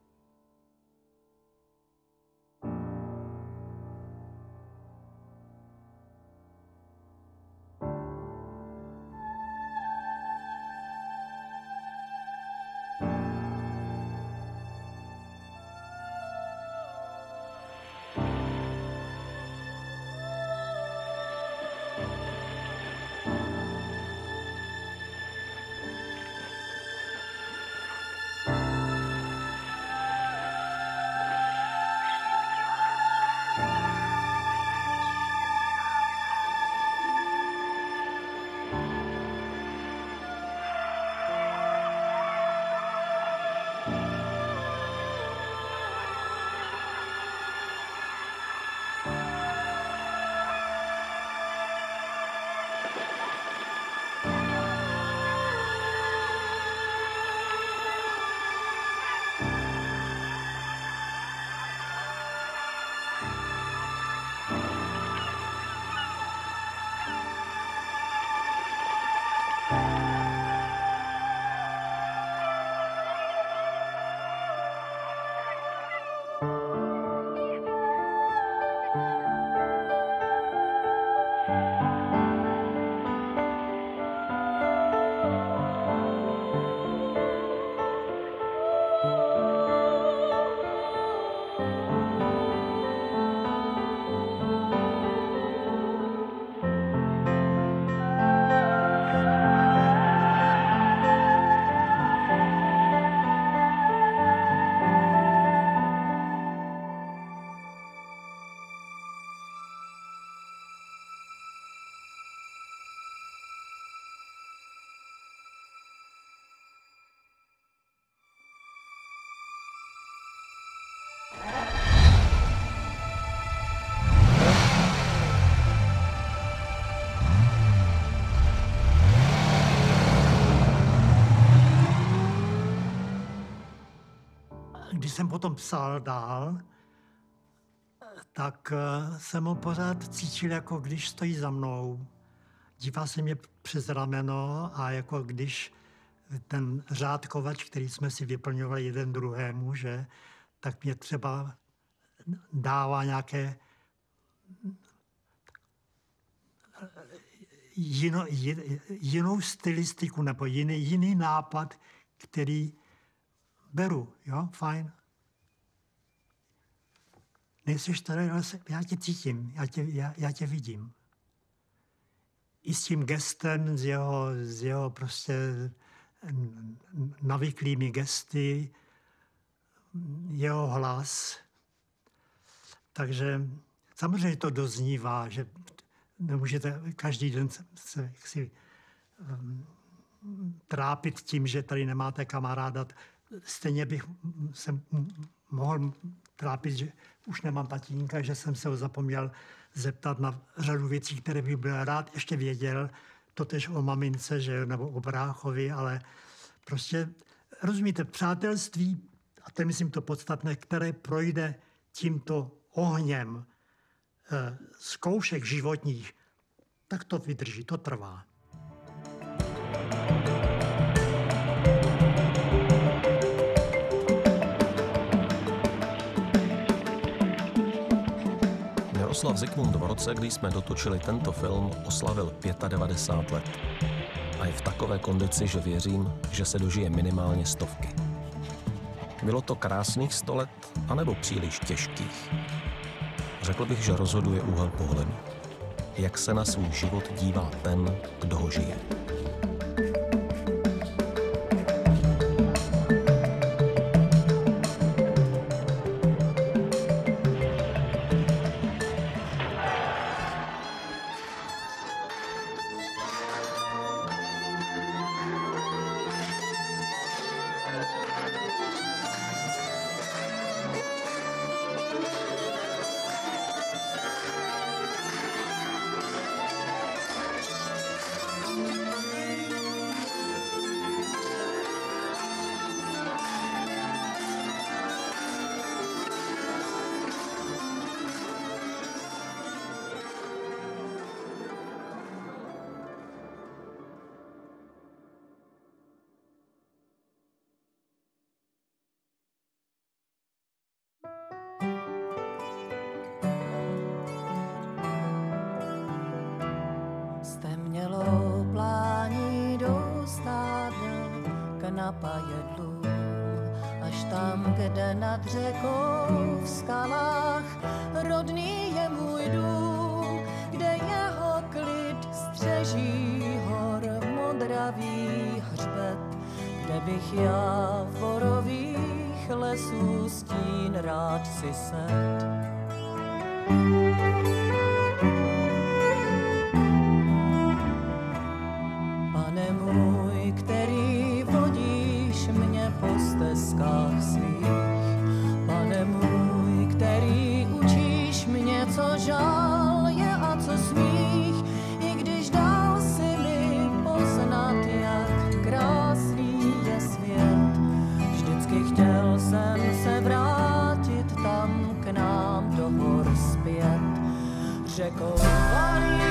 Když jsem potom psal dál, tak jsem ho pořád cítil, jako když stojí za mnou. Dívá se mě přes rameno a jako když ten řádkovač, který jsme si vyplňovali jeden druhému, že, tak mě třeba dává nějaké jino, jinou stylistiku nebo jiný, jiný nápad, který beru, jo, fajn. Nejseš tady, ale já tě cítím, já tě, já, já tě vidím. I s tím gestem, s jeho, s jeho prostě navyklými gesty, jeho hlas. Takže samozřejmě to doznívá, že nemůžete každý den se si trápit tím, že tady nemáte kamaráda. Stejně bych se mohl trápit, že už nemám tatínka, že jsem se ho zapomněl zeptat na řadu věcí, které bych byl rád ještě věděl. Totež o mamince, že, nebo o bráchovi, ale prostě, rozumíte, přátelství, a to je, myslím, to podstatné, které projde tímto ohněm e, zkoušek životních, tak to vydrží, to trvá. Miroslav Zikmund v roce, kdy jsme dotočili tento film, oslavil devadesát pět let. A je v takové kondici, že věřím, že se dožije minimálně stovky. Bylo to krásných sto let, anebo příliš těžkých? Řekl bych, že rozhoduje úhel pohledu. Jak se na svůj život dívá ten, kdo ho žije. Napajedlu, až tam, kde nad řekou v skalách rodný je můj dům, kde jeho klid střeží hor modravý hřbet, kde bych já v borových lesů stín rád si set. Pane můj, který vodíš mě po stezkách svých, Pane můj, který učíš mě, co žál je a co smích, i když dal si mi poznat, jak krásný je svět. Vždycky chtěl jsem se vrátit tam k nám do hor zpět. Řekou valí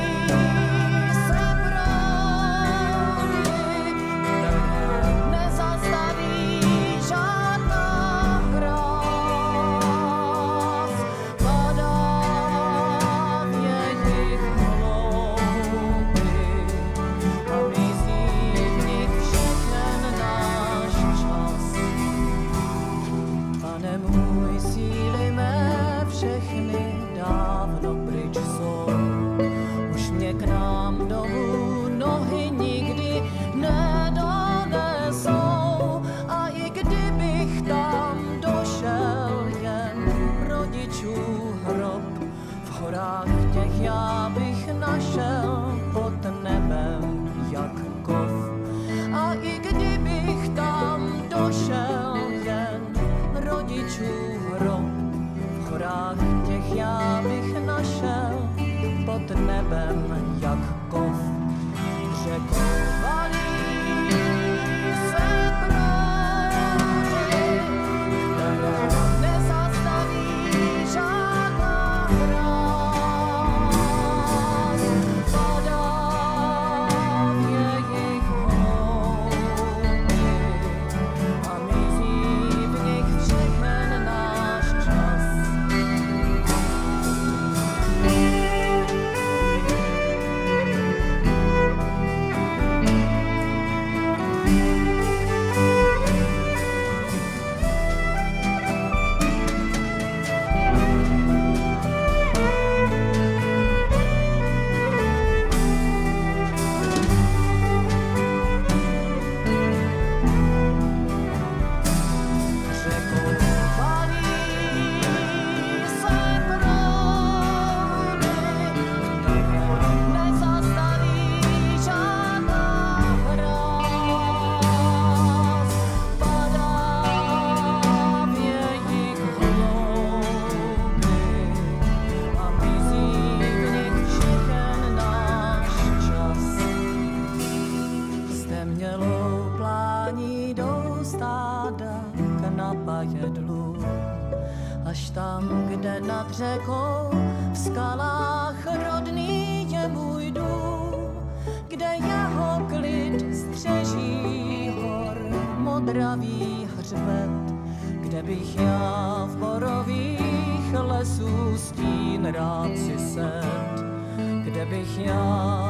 já bych našel pod nebem jak kov. A i kdybych tam došel jen rodičů hrob, v horách těch já bych našel pod nebem jak kov. Řekl valí se proudy, které nezastaví žádná hra. řekou, v skalách rodný je můj dům, kde jeho klid střeží hor modravý hřbet, kde bych já v borových lesů stín rád si set, kde bych já